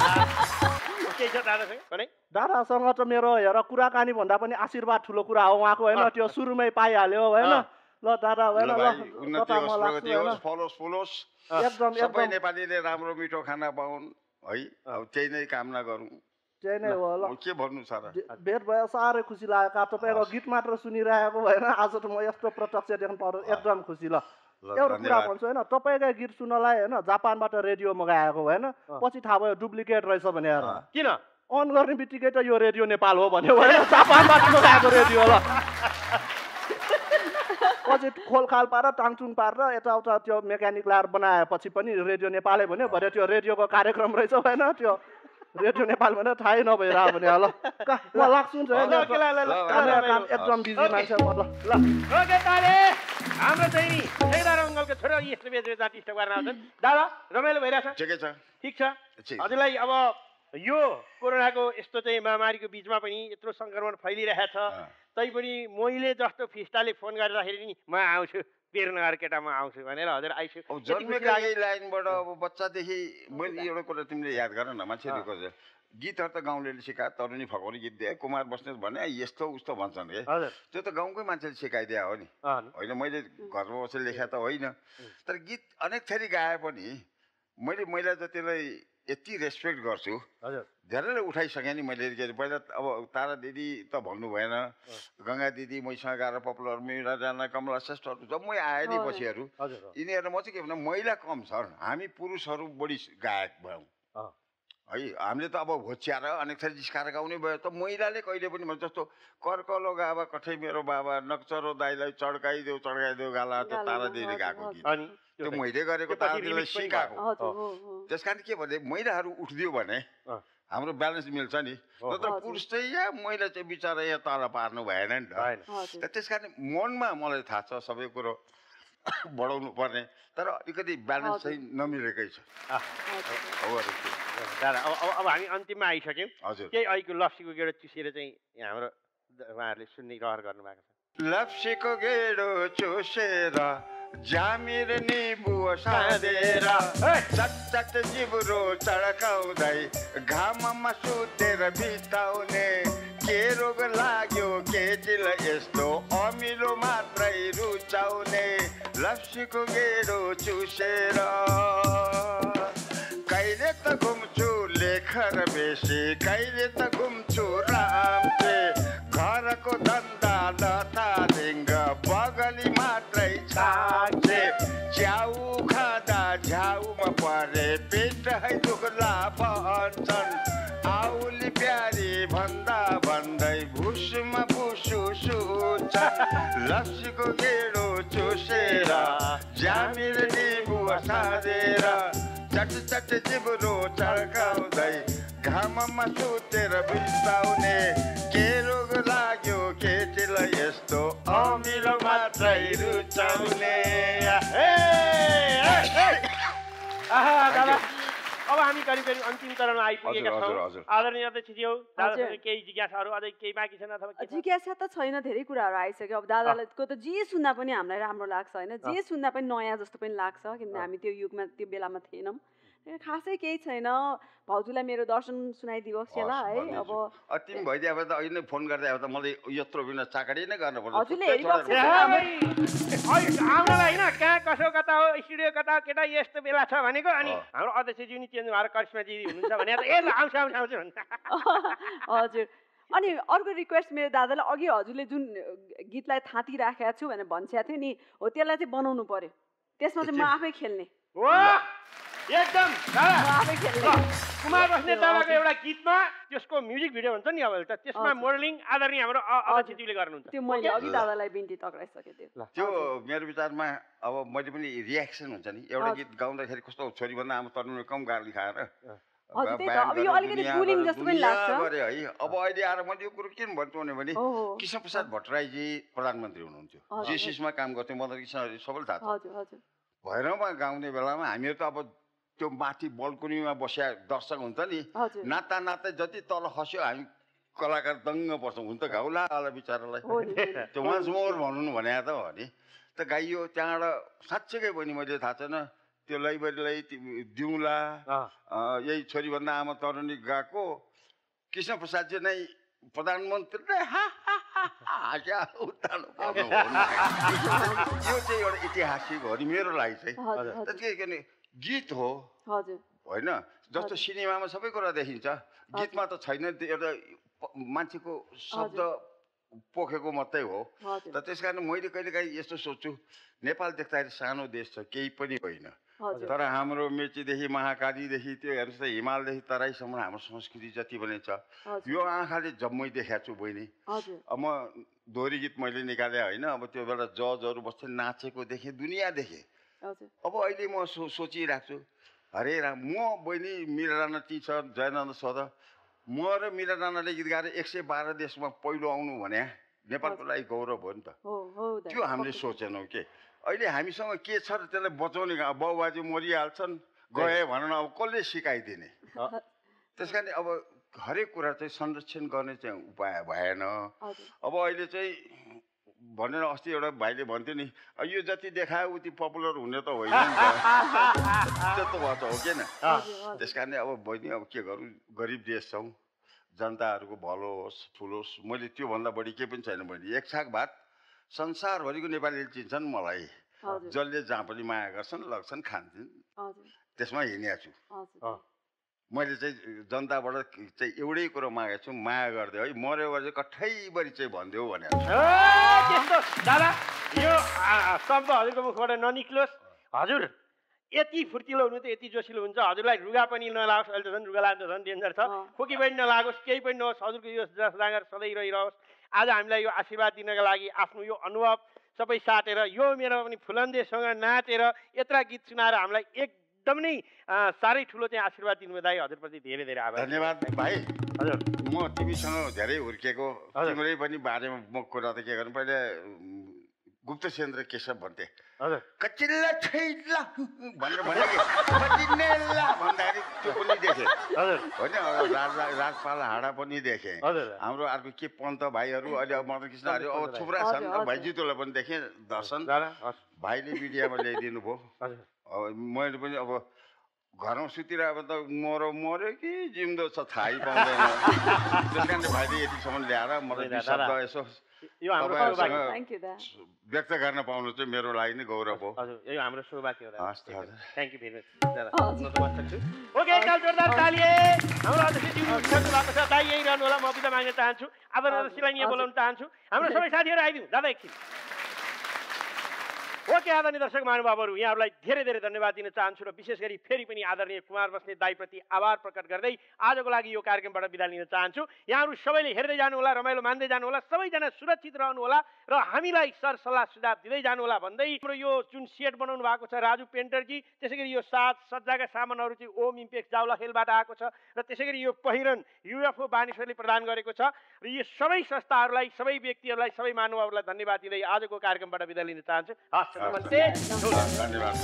हुन्छ नि दादासँग त मेरो हेर कुराकानी भन्दा पनि आशीर्वाद ठुलो कुरा हो उहाँको होइन त्यो सुरुमै पाइहाल्यो होइन ल दादा होइन सबै नेपालीले राम्रो मिठो खाना पाउन् है अब त्यही नै कामना गरौँ त्यही नै हो ल के भन्नु छ र भेट भयो साह्रै खुसी लाग्यो तपाईँको गीत मात्र सुनिरहेको होइन आज त म यस्तो प्रत्यक्ष देख्नु पाउँदा एकदम खुसी ल एउटा कुरा भन्छु होइन तपाईँकै गीत सुन्नलाई होइन जापानबाट रेडियो मगाएको होइन पछि थाहा भयो डुप्लिकेट रहेछ भनेर किन अन गर्ने बित्तिकै त यो रेडियो नेपाल हो भन्यो भने जापानबाट मगाएको रेडियो ल पछि खोलखाल पारेर टाङचुङ पारेर यताउता त्यो मेकानिक ल्याएर बनाएपछि पनि रेडियो नेपालै भन्यो भरे त्यो रेडियोको कार्यक्रम रहेछ होइन त्यो रेडियो नेपाल भनेर थाहै नभइरह भने ल म लाग्छु नि एकदम बिजी मान्छे म ल ओके ताले हाम्रो चाहिँ नि शेखर अङ्कलको छोरा यस्तो बेचेर जाति स्टक गर्न आउँछन् दादा रमाइलो भइरहेछ ठिकै छ ठिक छ हजुरलाई अब यो कोरोनाको यस्तो चाहिँ महामारीको बिचमा पनि यत्रो सङ्क्रमण फैलिरहेछ तैपनि मैले जस्तो फिस्टाले फोन गर्दाखेरि नि म आउँछु बेरनगर केटा म आउँछु भनेर हजुर आइसु जन्मेका यही लाइनबाट अब बच्चादेखि मैले एउटा कुरा तिमीले याद गर न मान्छेहरूको गीतहरू त गाउँले सिकाए तरुनी फकाउने गीत दिए कुमार बस्नेत भने यस्तो उस्तो भन्छन् के त्यो त गाउँकै मान्छेले सिकाइदिया हो नि होइन मैले घरमा बसेर लेखा त होइन तर गीत अनेक थरी गाए पनि मैले महिला जतिलाई यति रेस्पेक्ट गर्छु धेरैले उठाइसकेँ नि मैले के अरे पहिला अब तारा दिदी त भन्नु भएन गङ्गा दिदी मैसँग गएर पपुलर मिरा राणा कमला श्रेष्ठहरू जम्मै आए नि पछिहरू यिनीहरू म चाहिँ के भन्दा महिला कम छन् हामी पुरुषहरू बढी गायक भयौँ है हामीले त अब होच्याएर अनेक थरी जिस्काएर गाउने भयो त महिलाले कहिले पनि भन्छ जस्तो कर्कलो गाबा कठै मेरो बाबा नक्चरो दाइलाई चड्काइदेऊ गाला त तारा दिदीले गाएको गीत त्यो मैले गरेको तारा दिदीलाई सिकाएको त्यस कारण के भने महिलाहरू उठ्दियो भने हाम्रो ब्यालेन्स मिल्छ नि नत्र पुरुष चाहिँ या महिला चाहिँ बिचरा यहाँ तल पार्नु भएन नि त त्यस कारण मनमा मलाई थाहा छ सबै कुरो बढाउनु पर्ने तर अलिकति ब्यालेन्स चाहिँ नमिलेकै छ दादा अब हामी अन्तिममा आइसक्यौँ हजुर केही अहिलेको लप्सीको गेडो चुसेर चाहिँ हाम्रो उहाँहरूले सुन्ने रहर गर्नुभएको छ लप्सीको गेडो चुसेर जामिर निबु सादेर चट जिब्रो चड्काउँदै घाममा सुतेर बिताउने के रोग लाग्यो केटीलाई यस्तो अमिलो मात्रै रुचाउने लप्सीको गेडो चुसेर कहिले त घुम्छु लेखर बेसी कहिले त घुम्छु रामसे घरको धन्दा लथा ढिङ्ग बगली मात्रै छाक्छे च्याउ खाँदा झ्याउमा परे पेट है दुख्ला भन्छन् आउली प्यारी भन्दा भन्दै भुसुमा भुसु सुन्छन् लप्सीको गेडो चुसेर जामिर निबु सादेर चट जिब्रो चड्काउँदै घाममा सुतेर बिताउने के रोग लाग्यो केटीलाई यस्तो अमिलो मात्रै रुचाउने दादा अब हामी करिब करिब अन्तिम चरणमा आइपुगेका छौँ आदरणीय अध्यक्षज्यू दादासँग केही जिज्ञासाहरू अझै केही बाँकी छन् अथवा जिज्ञासा त छैन धेरै कुराहरू आइसक्यो अब दादाको त जे सुन्दा पनि हामीलाई राम्रो लाग्छ होइन जे सुन्दा पनि नयाँ जस्तो पनि लाग्छ किनभने हामी त्यो युगमा त्यो बेलामा थिएनौँ खासै केही छैन भाउजूलाई मेरो दर्शन सुनाइदियोस् होला है अब तिमी भइदियो अब त अहिले फोन गर्दै अब त मलाई यत्रो बिना चाकडी नै गर्नु पर्छ हजुरले हेरिरहेको आउनलाई होइन कहाँ कसो कता हो स्टुडियो कता केटा यस्तो बेला छ भनेको अनि हाम्रो अध्यक्षज्यू नि चेन्ज भएर करिश्मा दिदी हुनुहुन्छ भने त ए ल आउँछ भन्छ हजुर अनि अर्को रिक्वेस्ट मेरो दादालाई अघि हजुरले जुन गीतलाई थाँती राखेको छु भनेर भन्छेको थियो नि हो त्यसलाई चाहिँ बनाउनु पर्यो त्यसमा चाहिँ म आफै खेल्ने एकदम कुमार बस्नेत दादाको एउटा गीतमा त्यसको म्युजिक भिडियो हुन्छ नि अब त्यसमा मोडलिङ आदरणीय हाम्रो अध्यक्षज्यूले गर्नुहुन्छ त्यो मैले अघि दादालाई बिन्ती टक्राइसकेको त्यो मेरो विचारमा अब मैले पनि रियाक्सन हुन्छ नि एउटा गीत गाउँदाखेरि कस्तो छोरी भन्दा आमा तर्नु कम गाली खाएर गरे है अब अहिले आएर मैले यो कुरो किन भन्छु भने कृष्ण प्रसाद भट्टराईजी प्रधानमन्त्री हुनुहुन्थ्यो जेसिसमा काम गर्थ्यो मदन कृष्ण सबैले थाहा छ भैरवमा गाउने बेलामा हामीहरू त अब त्यो माथि बल्कुनीमा बसिया दर्शक हुन्छ नि नाता नाता जति तल खस्यो हामी कलाकार दङ्ग पर्छौँ हुन त घाउला होला बिचरालाई त्यो वान्स मोर भन्नु भने त हो नि त गाइयो त्यहाँबाट साँच्चैकै बहिनी मैले थाहा छैन त्यो लैबरीलाई दिउँला यही छोरीभन्दा आमा तरुणी गएको कृष्ण प्रसादजी नै प्रधानमन्त्रीले यो चाहिँ एउटा ऐतिहासिक हो नि मेरो लागि चाहिँ गीत हो होइन जस्तो सिनेमामा सबै कुरा देखिन्छ गीतमा त छैन एउटा मान्छेको शब्द पोखेको मात्रै हो त त्यस कारण मैले कहिलेकाहीँ यस्तो सोच्छु नेपाल देख्दाखेरि सानो देश छ केही पनि होइन तर हाम्रो मेचीदेखि महाकालीदेखि त्यो हेर्नुहोस् त हिमालदेखि तराईसम्म हाम्रो संस्कृति जति पनि छ यो आँखाले जम्मै देखाएको छु बहिनी अब म दोहोरी गीत मैले निकाले होइन अब त्यो बेला जजहरू बस्थे नाचेको देखेँ दुनियाँ देखेँ अब अहिले म सोचिरहेको छु हरे राम म बहिनी मीरा राणा ती छ जयनन्द सद म र मीरा राणाले गीत गाएर 112 देशमा पहिलो आउनु भने नेपालको लागि गौरव हो नि त त्यो हामीले सोचेनौँ के अहिले हामीसँग के छ र त्यसलाई बचाउने बाउबाजे मरिहाल्छन् गए भनेर अब कसले सिकाइदिने त्यस कारण अब हरेक कुरा चाहिँ संरक्षण गर्ने चाहिँ उपाय भएन अब अहिले चाहिँ भनेर अस्ति एउटा भाइले भन्थ्यो नि यो जति देखायो उति पपुलर हुने त होइन नि त त्यस्तो भएछ हो कि न त्यस कारण अब बहिनी अब के गरौँ गरिब देश छौँ जनताहरूको भलो होस् ठुलो होस् मैले त्योभन्दा बढी केही पनि छैन बहिनी एक छाक भात संसारभरिको नेपालीले चिन्छन् मलाई जसले जहाँ पनि माया गर्छन् लग्छन् खान्छन् त्यसमा हिँडेको छु मैले चाहिँ जनताबाट चाहिँ एउटै कुरो मागेको छु माया गरिदियो है मर्यो भने चाहिँ कठैभरि चाहिँ भनिदेऊ भनेर त्यस्तो दादा यो शब्द हजुरको मुखबाट ननिक्लोस् हजुर यति फुर्तिलो हुनु त यति जोसिलो हुन्छ हजुरलाई रुगा पनि नलागोस् अहिले त झन् रुगा लाग्दा झन् डेन्जर छ खोकी पनि नलागोस् केही पनि नहोस् हजुरको यो जस जाँगर सधैँ रहिरहोस् आज हामीलाई यो आशीर्वाद दिनका लागि आफ्नो यो अनुभव सबै साटेर यो मेरो पनि फुलन्देसँग नाचेर यत्रा गीत सुनाएर हामीलाई एकदम नै साह्रै ठुलो चाहिँ आशीर्वाद दिनुभयो दाइ हजुरप्रति धेरै धेरै आभार धन्यवाद भाइ हजुर म तिमीसँग धेरै हुर्केको तिम्रै पनि बारेमा म कुरा त के गर्नु पहिले गुप्तसेन्द्र केशव भन्थे हजुर कचिल्ला छैला भनेर भने कि कचिनेला भन्दाखेरि त्यो पनि देखेँ हजुर होइन राजपाल हाँडा पनि देखेँ हाम्रो अर्को के पन्त भाइहरू अहिले अब मदन कृष्णहरू अब थुप्रा छन् भाइजितोलाई पनि देखेँ दर्शन भाइले मिडियामा ल्याइदिनु भयो अब मैले पनि अब घरमा सुतिरहेको त मर्यो कि जिउँदो छ थाहै पाउँदैन त्यस कारणले भाइले यतिसम्म ल्याएर मलाई शब्द यसो व्यक्त गर्न पाउनु चाहिँ मेरो लागि नै गौरव हो यो हाम्रो सौभाग्य हो thank you very much okay जोरदार ताली हाम्रो अध्यक्षज्यू उठ्नु भएको छ दाइ यहीँ रहनु होला म बिदा माग्न चाहन्छु आदरणीय यहाँ बोलाउन चाहन्छु हाम्रो सबै साथीहरू आइदिउँ दादा एकछिन ओके आदरणीय दर्शक महानुभावहरू यहाँहरूलाई धेरै धेरै धन्यवाद दिन चाहन्छु र विशेष गरी फेरि पनि आदरणीय कुमार बस्नेत दाइप्रति आभार प्रकट गर्दै आजको लागि यो कार्यक्रमबाट बिदा लिन चाहन्छु यहाँहरू सबैले हेर्दै जानुहोला रमाइलो मान्दै जानुहोला सबैजना सुरक्षित रहनुहोला र हामीलाई सरसल्लाह सुझाव दिँदै जानुहोला भन्दै हाम्रो यो जुन सेट बनाउनु भएको छ राजु पेन्टरजी त्यसै गरी यो सज्जाका सामानहरू चाहिँ ओम इम्पेक्स जाउला खेलबाट आएको छ र त्यसै गरी यो पहिरन युएफओ बानिसहरूले प्रदान गरेको छ र यो सबै संस्थाहरूलाई सबै व्यक्तिहरूलाई सबै महानुभावहरूलाई धन्यवाद दिँदै आजको कार्यक्रमबाट बिदा लिन चाहन्छु हस् नमस्ते धन्यवाद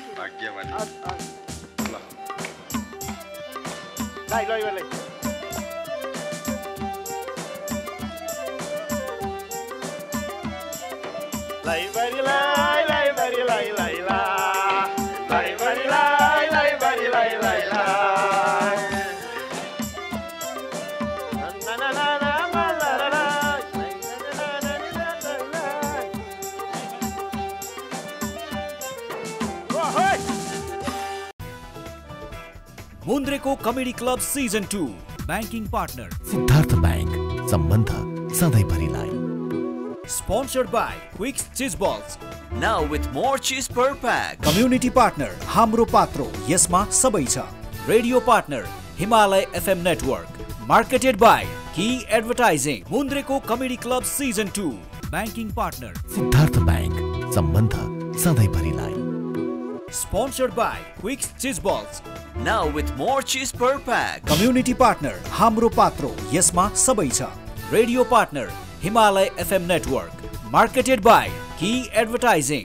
मुन्द्रेको comedy club season 2 banking partner Siddhartha bank सम्बन्ध सधैँभरिलाई sponsored by Quix cheese balls now with more cheese per pack community partner Hamro Patro यसमा सबै छ radio partner Himalaya FM network marketed by key advertising मुन्द्रेको comedy club season 2 banking partner Siddhartha bank सम्बन्ध सधैँभरिलाई Sponsored by Quicks Cheese Balls. Now with more cheese per pack. Community partner हाम्रो पात्रो यसमा सबै छ radio partner Himalaya FM network marketed by key advertising